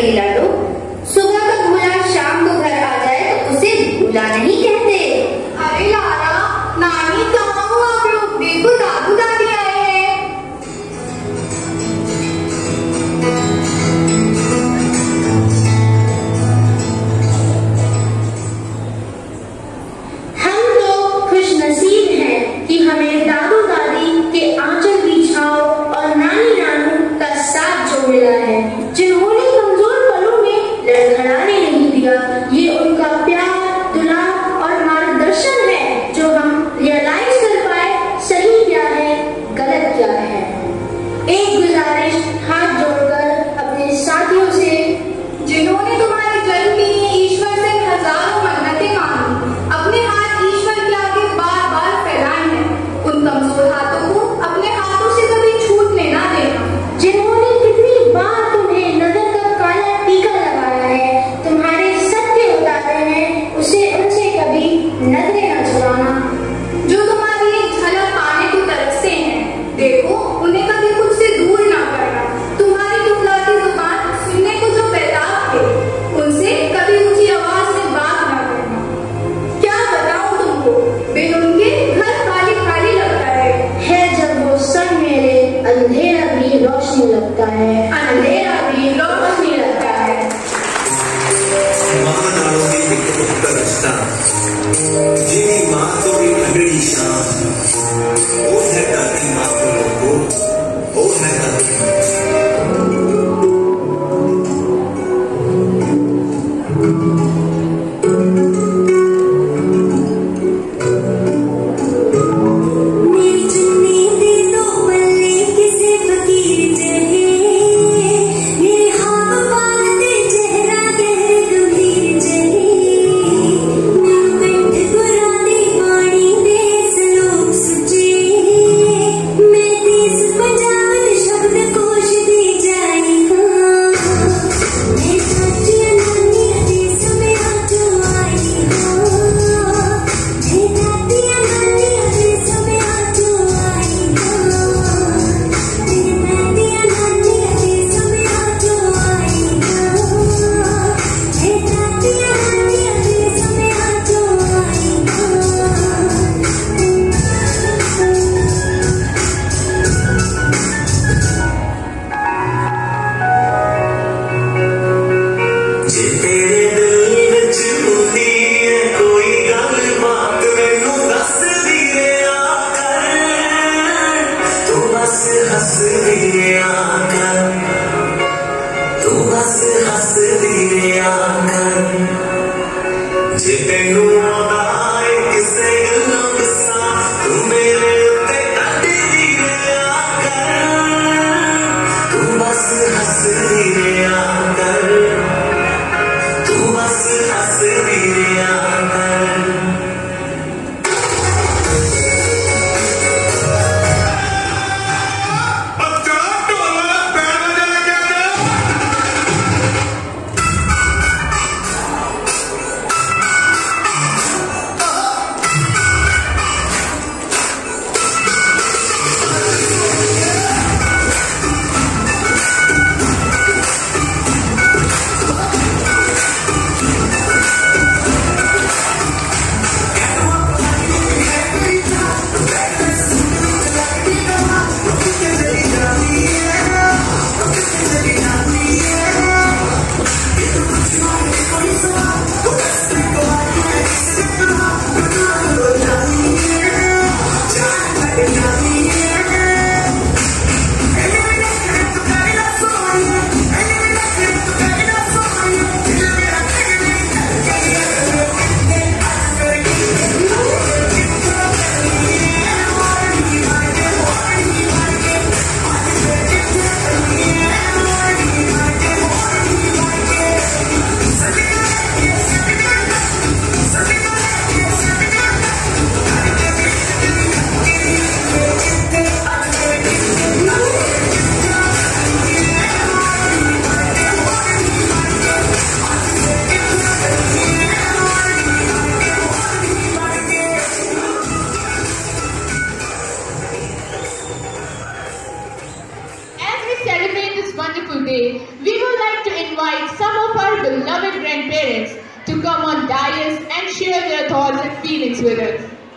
मेरी लाडो। सुबह का भूला शाम को घर आ जाए तो उसे भूला नहीं कहते। अरे लारा, नानी कहाँ हो आप लोग? देखो दादू दादी आए हैं। हम तो खुश नसीब हैं कि हमें दादू दादी के आंचल की छांव और नानी नानू का साथ जो मिला है, जिन्होंने कमजोर पलों में लड़खड़ाने नहीं दिया। ये उनका प्यार, दुलार और मार्गदर्शन है जो हम रियलाइज कर पाए सही क्या है, गलत क्या है। एक गुजारिश हाथ जोड़कर अपने साथियों से, जिन्होंने तुम्हारे जन्म के लिए ईश्वर से हजारों मन्नतें मांगी, अपने हाथ ईश्वर के आगे बार बार फैलाए हैं, उन कमजोर हाथों को अपने हाथों से कभी छूटने ना देना। जिन्होंने कितनी बार तुम्हें नजर का काला टीका लगाया है, तुम्हारे सत्य उतारे हैं, उसे उनसे कभी नजरें न चुराना। जो तुम्हारी एक झलक पाने को तरसते हैं, देखो उन्हें कभी खुद से दूर ना करना। तुम्हारी टुकड़ाती जुबान सुनने को जो बेताब थे, उनसे कभी ऊंची आवाज में बात ना करना। क्या बताऊं तुमको, बिन उनके घर खाली खाली लगता है। है जब वो सब मेरे, अंधेरा भी रोशनी लगता है, अंधेरा भी रोशनी लगता है। मां नालों की एक का रिश्ता, जिनी मां तो भी अगड़ी शान, वो है दादी मां को लोगो, वो है दादी मेरी चुन्नी दे दो पल्ले किसे फकीर जहे, मेरे हाथ बांधे चेहरा गहरे गंभीर जहे, मेरे कंठ गुराने पानी दे सलोक सुचे, मैं तीस पंजावन शब्द कोश दे जाई हाँ, मैं सच्ची नानी अजे समय आजो आई हाँ, मैं दादी नानी अजे समय आजो आई हाँ, मैं दादी नानी अजे समय आजो आई हाँ, मैं दादी नानी अजे समय आजो आई जे तेरे दिल विच हुंदी है कोई गल बात मैनू दस दी रिया कर, तू बस हस दी रिया कर, तू बस हस दी रिया कर। जे तैनू आदा है किसे गल्लों गुस्सा, तू मेरे उत्ते कट दी रिया कर, तू बस हस दी रिया कर, तू बस हस दी रिया कर। invite some of our beloved grandparents to come on dais and share their thoughts and feelings with us.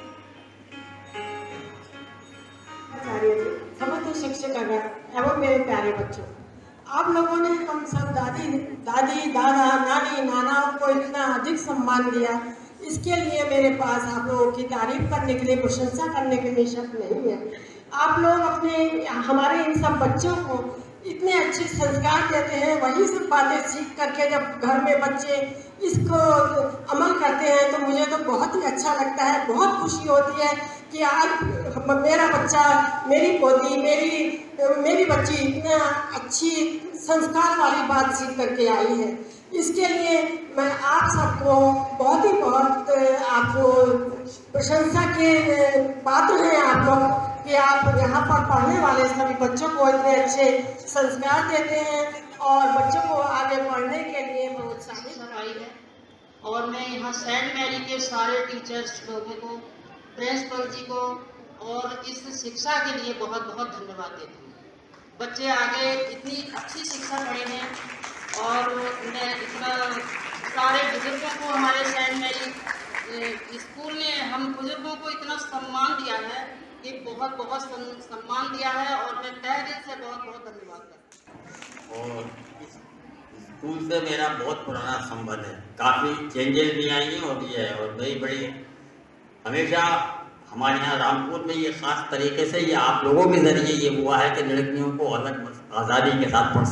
समस्त शिक्षकगण एवं मेरे प्यारे बच्चों, आप लोगों ने हम सब दादी दादी दादा नानी नानाओं को इतना अधिक सम्मान दिया, इसके लिए मेरे पास आप लोगों की तारीफ करने के लिए, प्रशंसा करने के लिए शब्द नहीं है। आप लोग अपने हमारे इन सब बच्चों को इतने अच्छे संस्कार देते हैं, वही सब बातें सीख करके जब घर में बच्चे इसको अमल करते हैं तो मुझे तो बहुत ही अच्छा लगता है, बहुत खुशी होती है कि आज मेरा बच्चा, मेरी पोती, मेरी मेरी बच्ची इतना अच्छी संस्कार वाली बात सीख करके आई है। इसके लिए मैं आप सबको बहुत ही बहुत आपको प्रशंसा के पात्र हैं आप लोग कि आप यहाँ पर पढ़ने वाले सभी बच्चों को इतने अच्छे संस्कार देते हैं और बच्चों को आगे पढ़ने के लिए प्रोत्साहित कराई है। और मैं यहाँ सेंट मैरी के सारे टीचर्स लोगों को, प्रिंसिपल जी को और इस शिक्षा के लिए बहुत बहुत धन्यवाद देती हूँ। बच्चे आगे इतनी अच्छी शिक्षा पढ़े हैं और उन्हें इतना सारे बुजुर्गों को, हमारे सेंट मैरी स्कूल ने हम बुजुर्गों को इतना सम्मान दिया है कि बहुत बहुत सम्मान दिया है और मैं तहे दिल से बहुत बहुत धन्यवाद करता हूँ। और इस स्कूल से मेरा बहुत पुराना संबंध है, काफ़ी चेंजेस भी आई हैं और ये है और नई बड़ी हमेशा हमारे यहाँ रामपुर में ये ख़ास तरीके से ये आप लोगों के ज़रिए ये हुआ है कि लड़कियों को अलग आज़ादी के साथ पढ़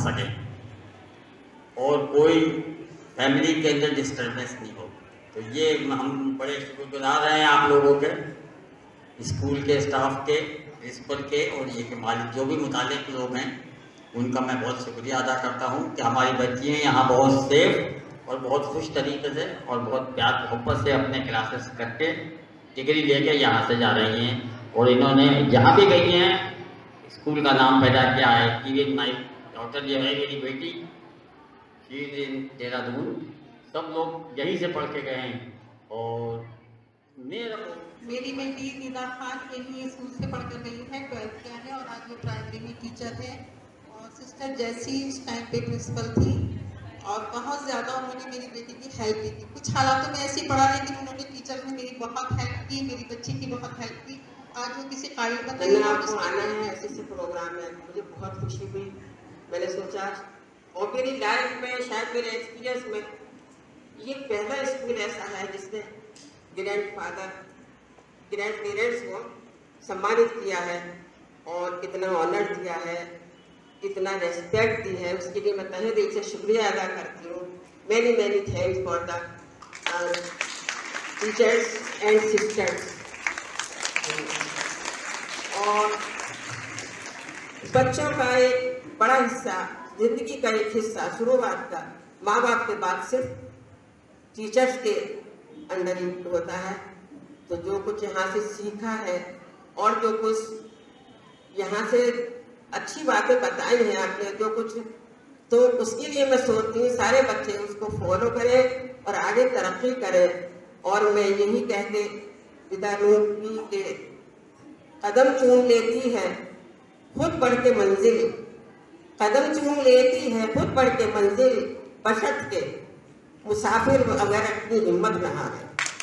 सकें और कोई फैमिली के अंदर डिस्टर्बेंस नहीं हो। तो ये हम बड़े शुक्रगुजार हैं आप लोगों के, स्कूल के स्टाफ के, प्रिंसिपल के और ये के मालिक जो भी मुतालिक लोग हैं उनका मैं बहुत शुक्रिया अदा करता हूँ कि हमारी बच्चियाँ यहाँ बहुत सेफ और बहुत खुश तरीके से और बहुत प्यार मोहब्बत से अपने क्लासेस करके डिग्री लेके यहाँ से जा रही हैं। और इन्होंने जहाँ भी गई हैं स्कूल का नाम पैदा किया है। इवन माई डॉटर जो है मेरी बेटी, शी इज इन देहरादून, सब लोग यहीं से पढ़ के गए हैं। और मेरा मेरी बेटी नीला खान यहीं स्कूल से पढ़ कर गई है, ट्वेल्थ किया है और आज वो प्राइमरी में टीचर है। और सिस्टर जैसी उस टाइम पे प्रिंसिपल थी और बहुत ज़्यादा उन्होंने मेरी बेटी की हेल्प की थी। कुछ हालातों में ऐसी पढ़ा लेकिन उन्होंने टीचर ने मेरी बहुत हेल्प की, मेरी बच्ची की बहुत हेल्प की। आज वो किसी काबिल बताइए आपको आना है ऐसे ऐसे प्रोग्राम में, मुझे बहुत खुशी हुई। मैंने सोचा और मेरी लाइफ में शायद मेरे एक्सपीरियंस में ये पहला स्कूल ऐसा है जिसने ग्रैंड फादर ग्रैंड पेरेंट्स को सम्मानित किया है और इतना ऑनर दिया है, इतना रेस्पेक्ट दी है, उसके लिए मैं तहे दिल से शुक्रिया अदा करती हूँ। Many many thanks for the teachers and sisters. और बच्चों का एक बड़ा हिस्सा, जिंदगी का एक हिस्सा, शुरुआत का माँ बाप के बाद सिर्फ टीचर्स के अंडर ही होता है। तो जो कुछ यहाँ से सीखा है और जो कुछ यहाँ से अच्छी बातें बताई हैं आपने जो कुछ, तो उसके लिए मैं सोचती हूँ सारे बच्चे उसको फॉलो करें और आगे तरक्की करें। और मैं यही कहते विदा लूँगी कि कदम चूम लेती है खुद बढ़ के मंजिल, कदम चूम लेती है खुद बढ़ के मंजिल, बशर्त के मुसाफिर अगर अपनी हिम्मत न हारे।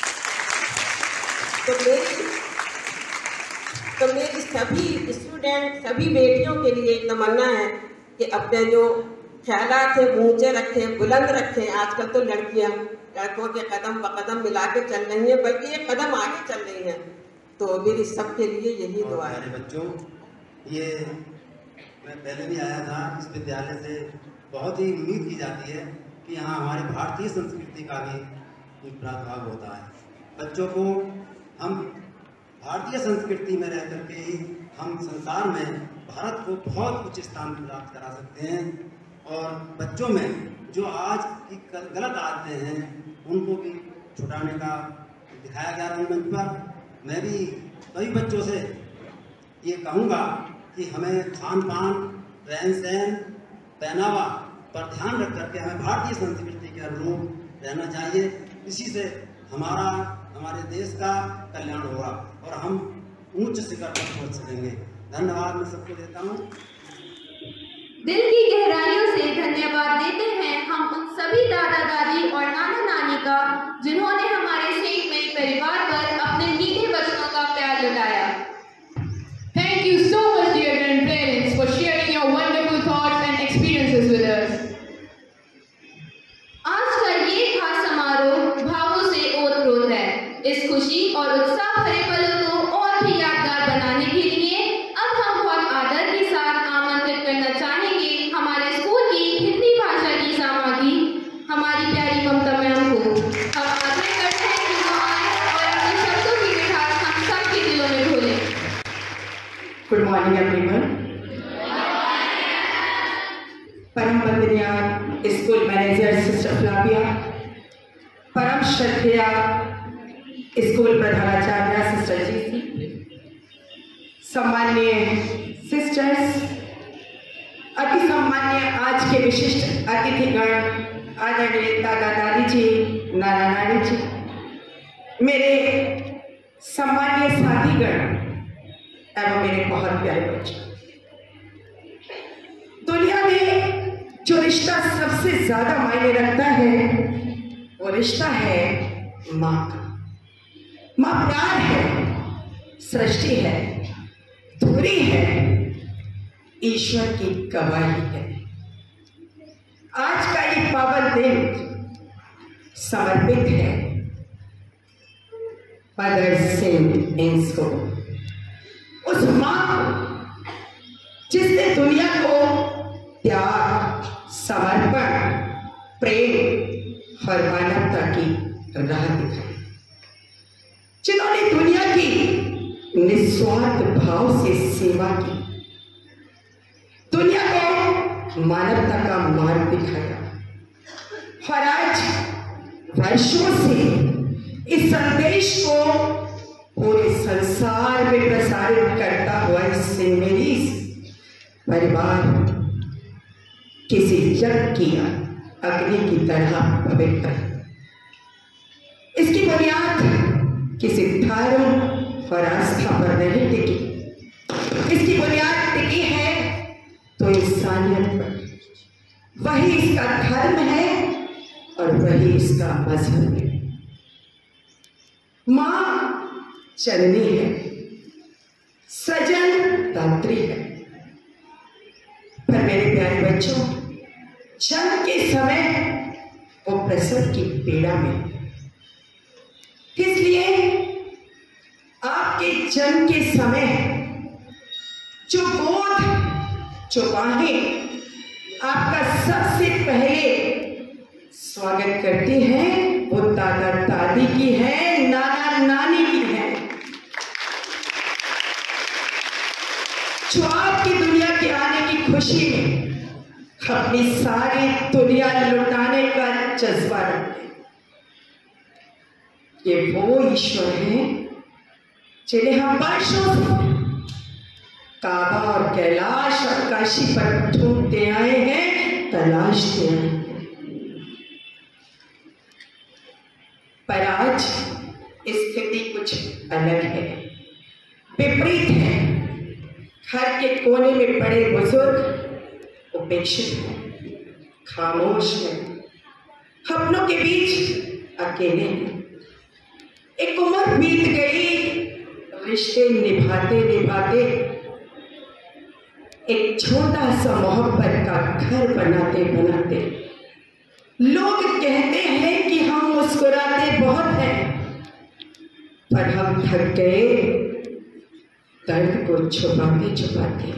तो मेरी तो मेरी सभी स्टूडेंट, सभी बेटियों के लिए तमन्ना है कि अपने जो ख्यालात है ऊंचे रखें, बुलंद रखें। आजकल तो लड़कियां लड़कों के कदम ब कदम मिला के चल रही हैं, बल्कि एक कदम आगे चल रही हैं। तो मेरी सबके लिए यही दुआ है। बच्चों, ये मैं पहले भी आया था, इस विद्यालय से बहुत ही उम्मीद की जाती है कि यहाँ हमारी भारतीय संस्कृति का भी कुछ प्रादुर्भाव होता है। बच्चों को हम भारतीय संस्कृति में रह करके ही हम संसार में भारत को बहुत उच्च स्थान प्राप्त करा सकते हैं। और बच्चों में जो आज की गलत आदतें हैं उनको भी छुटाने का दिखाया गया रंगमंच पर। मैं भी सभी बच्चों से ये कहूँगा कि हमें खान पान, रहन सहन, पहनावा पर ध्यान रख करके हमें भारतीय संस्कृति के अनुरूप रहना चाहिए। इसी से हमारा हमारे देश का कल्याण होगा और हम उच्च शिखर पर पहुँच सकेंगे। धन्यवाद मैं सबको देता हूँ। दिल की गहराइयों से धन्यवाद देते हैं हम उन सभी दादा दादी और नाना नानी का जिन्होंने हमारे सेंट मैरी परिवार पर अपने मीठे वचनों का प्यार लुटाया। Thank you so much, dear grandparents, for sharing your wonderful thoughts and experiences with us. आज का ये खास समारोह भावों से ओत-प्रोत है। इस खुशी और उत्साह भरे पलों को और भी यादगार बनाने के लिए अब हम बहुत आदर के साथ आमंत्रित करना चाहेंगे हमारे स्कूल की हिंदी भाषा की सामग्री हमारी प्यारी ममता मैम को। हम आग्रह करते हैं कि वो आए और अपने शब्दों की मिठास हम सबके दिलों में घोलें। Good morning everyone. परम वंदनीय स्कूल मैनेजर सिस्टर फ्लाविया, परम श्रद्धेय स्कूल प्रधानाचार्य सिस्टर जी, सम्मान्य सिस्टर्स, अति सम्मान्य आज के विशिष्ट अतिथिगण, आदरणीय दादा दादी जी, नाना नानी जी, मेरे सम्मान्य साथीगण एवं मेरे बहुत प्यारे बच्चे, दुनिया में जो रिश्ता सबसे ज्यादा मायने रखता है वो रिश्ता है माँ का। माँ प्यार है, सृष्टि है, धुरी है, ईश्वर की गवाही है। आज का ये पावन दिन समर्पित है मदर सेंट एन को, उस माँ को जिसने दुनिया को त्याग, समर्पण, प्रेम और मानवता की राह दिखाई, जिन्होंने दुनिया की निस्वार्थ भाव से सेवा की, दुनिया को मानवता का मार्ग दिखाया और आज वर्षों से इस संदेश को पूरे संसार में प्रसारित करता हुआ इस सेंट मैरी परिवार किसी यज्ञ की अग्नि की तरह पवित्र है। इसकी बुनियाद किसी धर्म और आस्था पर नहीं टिकी, इसकी बुनियाद टिकी है तो इंसानियत पर। वही इसका धर्म है और वही इसका मजहब है। माँ जननी है, सजन दात्री है, पर मेरे प्यारे बच्चों, जन्म के समय वो प्रसव की पीड़ा में, इसलिए आपके जन्म के समय जो गोद, जो बाहें आपका सबसे पहले स्वागत करती हैं वो दादा दादी की है, नाना नानी की है, जो आपकी दुनिया के आने की खुशी में अपनी सारी दुनिया लुटाने का जज्बा रखते। ये वो ईश्वर हैं जिन्हें हम वर्षों से काबा और कैलाश और काशी पर ढूंढते आए हैं, तलाशते आए हैं। पर आज स्थिति कुछ अलग है, विपरीत है। घर के कोने में पड़े बुजुर्ग उपेक्षित हैं, खामोश हैं, अपनों के बीच अकेले हैं। एक उम्र बीत गई, रिश्ते निभाते निभाते एक छोटा सा मोहब्बत का घर बनाते बनाते लोग कहते हैं कि हम मुस्कुराते बहुत हैं, पर हम थक गए दर्द को छुपाते छुपाते।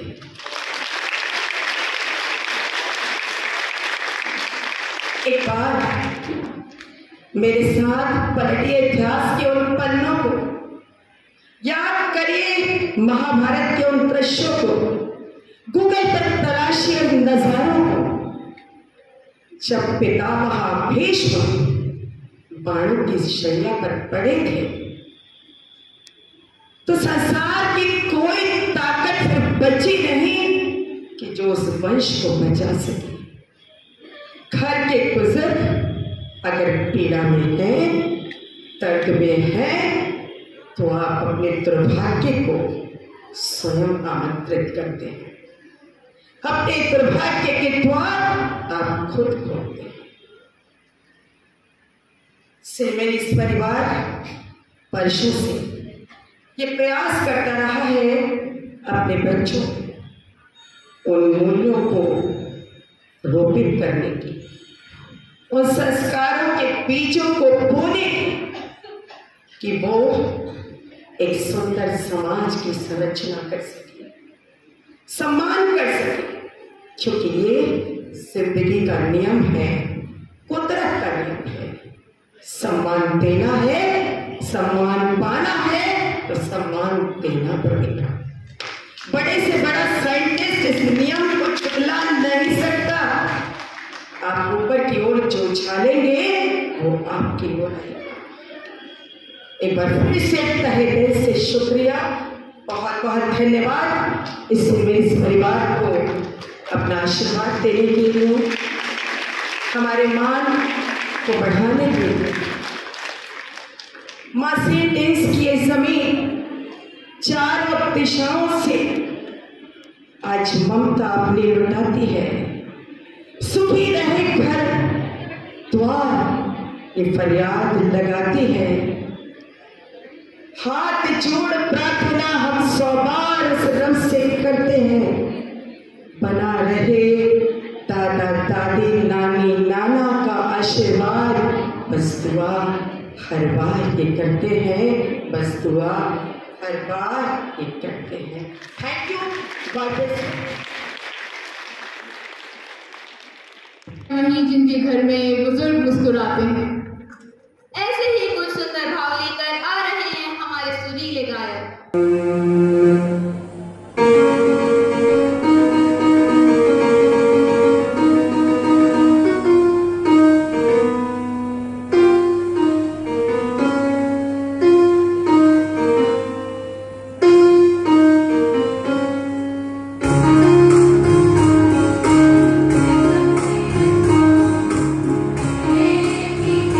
एक बार मेरे साथ पलटिए इतिहास के उन पन्नों को, याद करिए महाभारत के उन दृश्यों को, गूगल पर तलाशिए उन नजारों को, जब पितामह भीष्म बाणों की शैया पर पड़े थे तो संसार की कोई ताकत फिर बची नहीं कि जो उस वंश को बचा सके। घर के बुजुर्ग अगर पीड़ा में है, दर्द में है, तो आप अपने दुर्भाग्य को स्वयं आमंत्रित करते हैं। अपने दुर्भाग्य के द्वार आप खुद खोलते हैं। सेंट मैरीज परिवार वर्षों से ये प्रयास करता रहा है अपने बच्चों उन मूल्यों को रोपित करने की, उन संस्कारों के बीजों को बोने कि वो एक सुंदर समाज की संरचना कर सके, सम्मान कर सके, क्योंकि ये जिंदगी का नियम है, कुदरत का नियम है। सम्मान देना है, सम्मान पाना है तो सम्मान देना पड़ेगा। बड़े से बड़ा साइंटिस्ट इस नियम को चुटला नहीं सकता। आप ऊपर की ओर जो उछालेंगे वो आपकी ओर आएगा। एक बार फिर से तहे दिल से शुक्रिया, बहुत बहुत धन्यवाद इससे मेरे इस परिवार को अपना आशीर्वाद देने के लिए, हमारे मान को बढ़ाने के लिए। माँ सेंट की ये जमीन चारों दिशाओं से आज ममता अपनी लुटाती है। सुखी रहे घर द्वार ये फरियाद लगाती है। हाथ जोड़ प्रार्थना हम सौ बार उस रब से करते हैं, बना रहे दादा दादी नानी नाना का आशीर्वाद। बस दुआ हर बार ये करते हैं, बस दुआ हर बार ये करते हैं। Thank you, God bless you. जिनके घर में बुजुर्ग मुस्कुराते हैं, ऐसे ही कुछ सुंदर भाव लेकर आ रहे हैं हमारे सुरीले गायक। Thank you.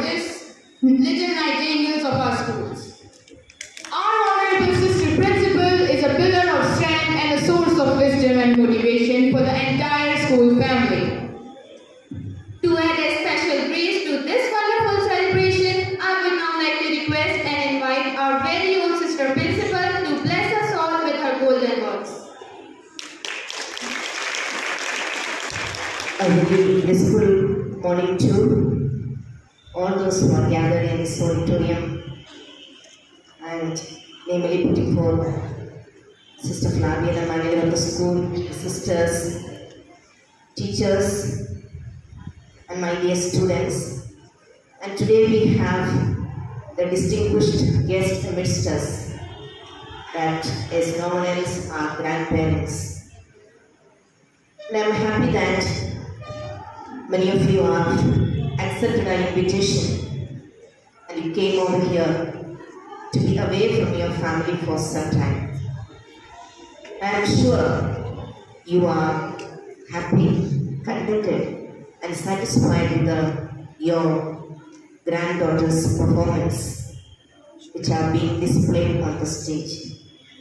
this little nightingales of our schools. Our Honorable Sister Principal is a pillar of strength and a source of wisdom and motivation for the entire school family. To add a special grace to this wonderful celebration, I would now like to request and invite our very own Sister Principal to bless us all with her golden words. A very blissful morning to all those who are gathered in this auditorium, and namely putting forward Sister Flavia, the manager of the school, the sisters, teachers, and my dear students. And today we have the distinguished guest amidst us, that is no one else, our grandparents. And I'm happy that many of you have accepted our invitation and you came over here to be away from your family for some time. I am sure you are happy, contented, and satisfied with the, your granddaughter's performance, which are being displayed on the stage.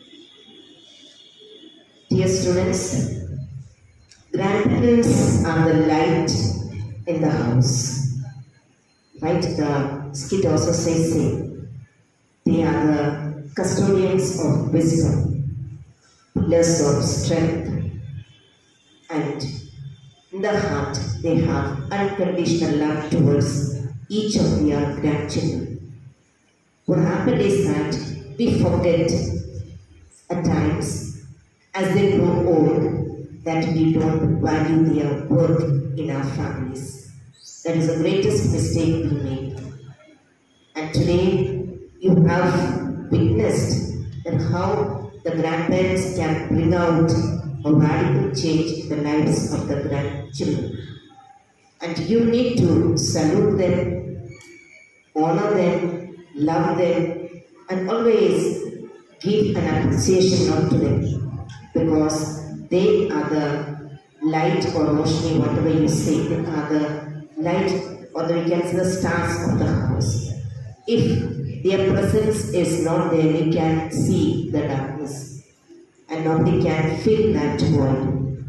Dear students, grandparents are the light in the house. Right? The skit also says same. They are the custodians of wisdom, pillars of strength, and in the heart they have unconditional love towards each of their grandchildren. What happened is that we forget at times, as they grow old, that we don't value their work in our families. That is the greatest mistake we make. And today you have witnessed that how the grandparents can bring out a radical change in the lives of the grandchildren. And you need to salute them, honor them, love them, and always give an appreciation unto them, because they are the light or roshni, whatever you say, they are the light, or we can say the stars of the house. If their presence is not there, we can see the darkness, and nobody can fill that void.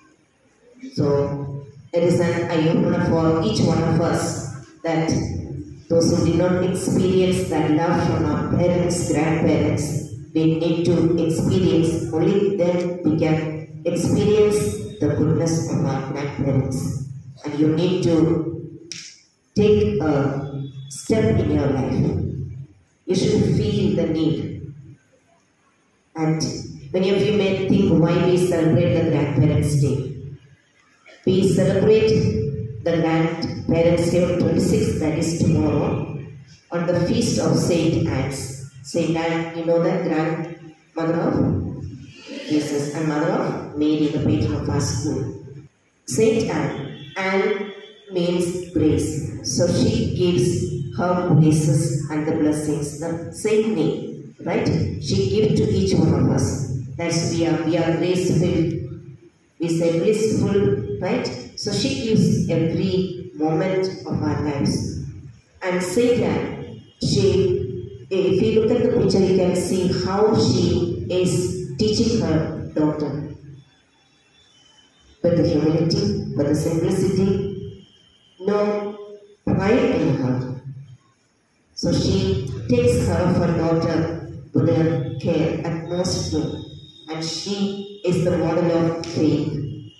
So it is an eye-opener for each one of us that those who did not experience that love from our parents, grandparents, we need to experience, only then we can experience the goodness of our grandparents. And you need to take a step in your life. You should feel the need. And many of you may think why we celebrate the Grandparents' Day. We celebrate the Grandparents' Day on twenty-sixth, that is tomorrow, on the feast of Saint Ann. Saint Ann, you know that grandmother of Jesus and mother of Mary, the patron of our school. Saint Ann, Ann means grace. So she gives her graces and the blessings, the same name, right? She gives to each one of us. That's we are, we are grace-filled. We say blissful, right? So she gives every moment of our lives. And Saint Ann, she, if you look at the picture, you can see how she is teaching her daughter. With the humility, with the simplicity, no pride in her. So she takes care of her daughter with her care, utmost care. And she is the model of faith,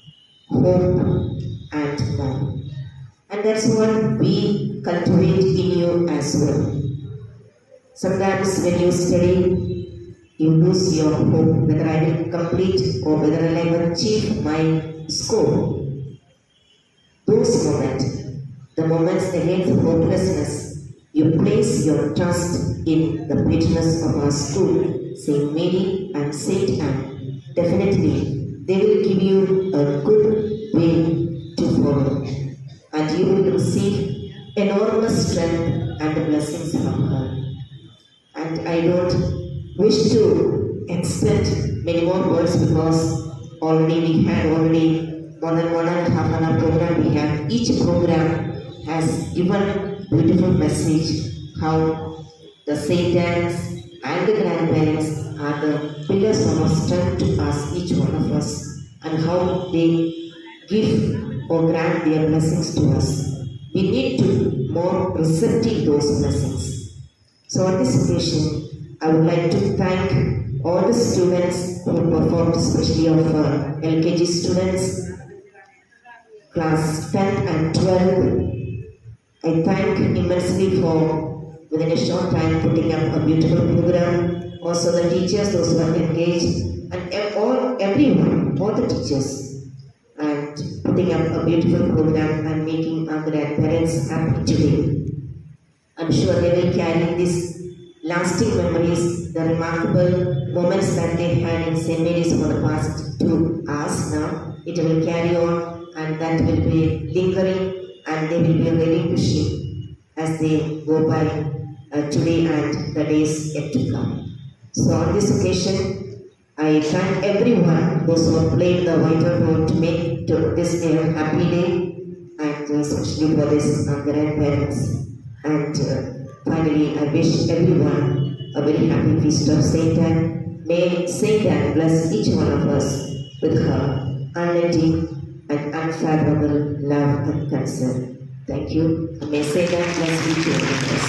hope, and love. And that's what we cultivate in you as well. Sometimes when you study, you lose your hope, whether I will complete or whether I will achieve my scope. Those moments, the moments against hopelessness, you place your trust in the patroness of our school, Saint Mary and Saint Ann. Definitely, they will give you a good way to follow, and you will receive enormous strength and blessings from her. And I don't wish to expend many more words, because already we had already more than one and a half an hour program. We have each program has given beautiful message how the Saint-Anns and the grandparents are the pillars of our strength to us, each one of us, and how they give or grant their blessings to us. We need to more receptive those blessings. So on this occasion, I would like to thank all the students who performed, especially of uh, L K G students, class tenth and twelfth. I thank immensely for, within a short time, putting up a beautiful program. Also the teachers, those who are engaged, and all, everyone, all the teachers, and putting up a beautiful program and making our grandparents happy today. I'm sure they will carry these lasting memories, the remarkable moments that they had in Saint Mary's for the past two hours now. It will carry on, and that will be lingering, and they will be very pushing as they go by uh, today and the days yet to come. So on this occasion, I thank everyone, those who have played the vital role to make to this day a happy day, and uh, especially for this uh, grandparents. And uh, finally, I wish everyone a very happy feast of Saint-Ann. May Saint-Ann bless each one of us with her unending and unfathomable love and concern. Thank you. And may Saint-Ann bless each one of us.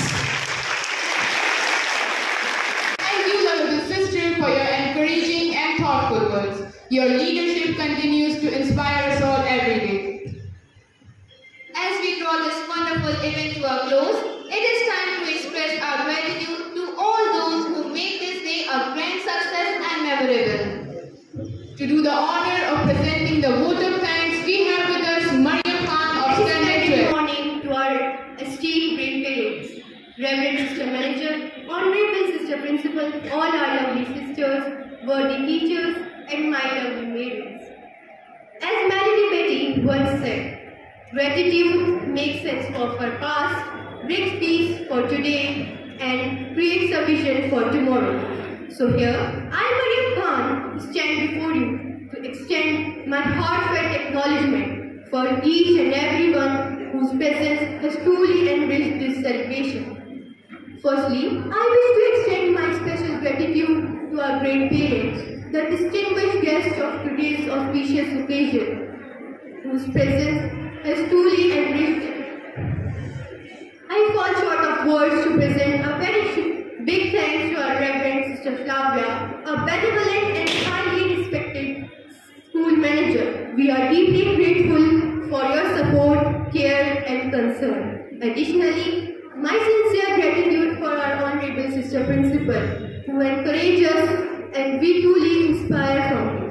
Thank you, lovable sister, for your encouraging and thoughtful words. Your leadership continues to inspire us all every day. As we draw this wonderful event to a close, it is time to express our gratitude to all those who make this day a grand success and memorable. To do the honor of presenting the vote of thanks, we have with us Mariam Khan of Standard Good morning to our esteemed grandparents, Reverend Sister Manager, Honorable Sister Principal, all our lovely sisters, worthy teachers, and my lovely maidens. As Melody Betty once said, gratitude makes sense of our past, brings peace for today, and creates a vision for tomorrow. So here, I, Mariam Khan, stand before you to extend my heartfelt acknowledgement for each and everyone whose presence has truly enriched this celebration. Firstly, I wish to extend my special gratitude to our great parents, the distinguished guests of today's auspicious occasion, whose presence has truly enriched it. I fall short of words to present a very big thanks to our Reverend Sister Flavia, a benevolent and highly respected school manager. We are deeply grateful for your support, care, and concern. Additionally, my sincere gratitude for our Honorable Sister Principal, who encourage us and we truly inspire from you.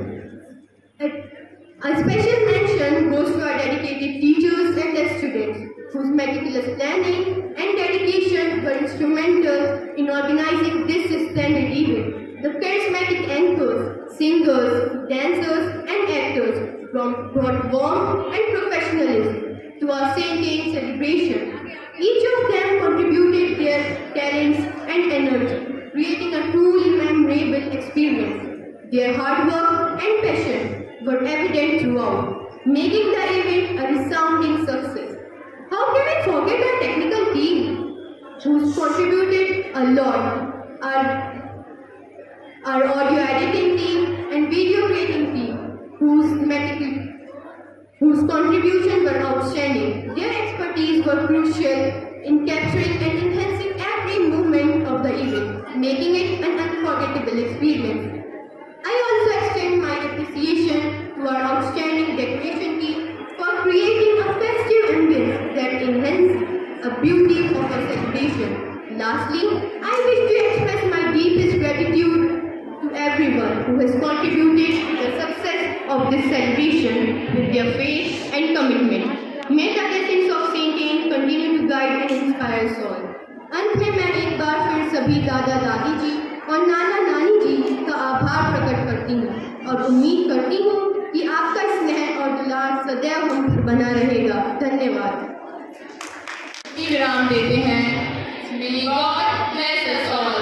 A special mention goes to our dedicated teachers and their students, whose meticulous planning and dedication were instrumental in organizing this splendid event. The charismatic anchors, singers, dancers, and actors brought warmth and professionalism to our Saint-Ann celebration. Each of them contributed their talents and energy, creating a truly memorable experience. Their hard work and passion were evident throughout, making the event a resounding success. How can I forget our technical team, who's contributed a lot, our, our audio editing team and video creating team, whose, whose contributions were outstanding. Their expertise were crucial in capturing and enhancing every moment of the event, making it an unforgettable experience. I also extend my appreciation to our outstanding decoration team for creating a festive ambience that enhances the beauty of our celebration. Lastly, I wish to express my deepest gratitude to everyone who has contributed to the success of this celebration with their faith and commitment. May the blessings of Saint-Ann continue to guide and inspire us all. अंत में मैं एक बार फिर सभी दादा दादी जी और नाना नानी जी का आभार प्रकट करती हूँ और उम्मीद करती हूँ कि आपका स्नेह और दुलार सदैव हम पर बना रहेगा। धन्यवाद। विराम देते हैं। May God bless us all.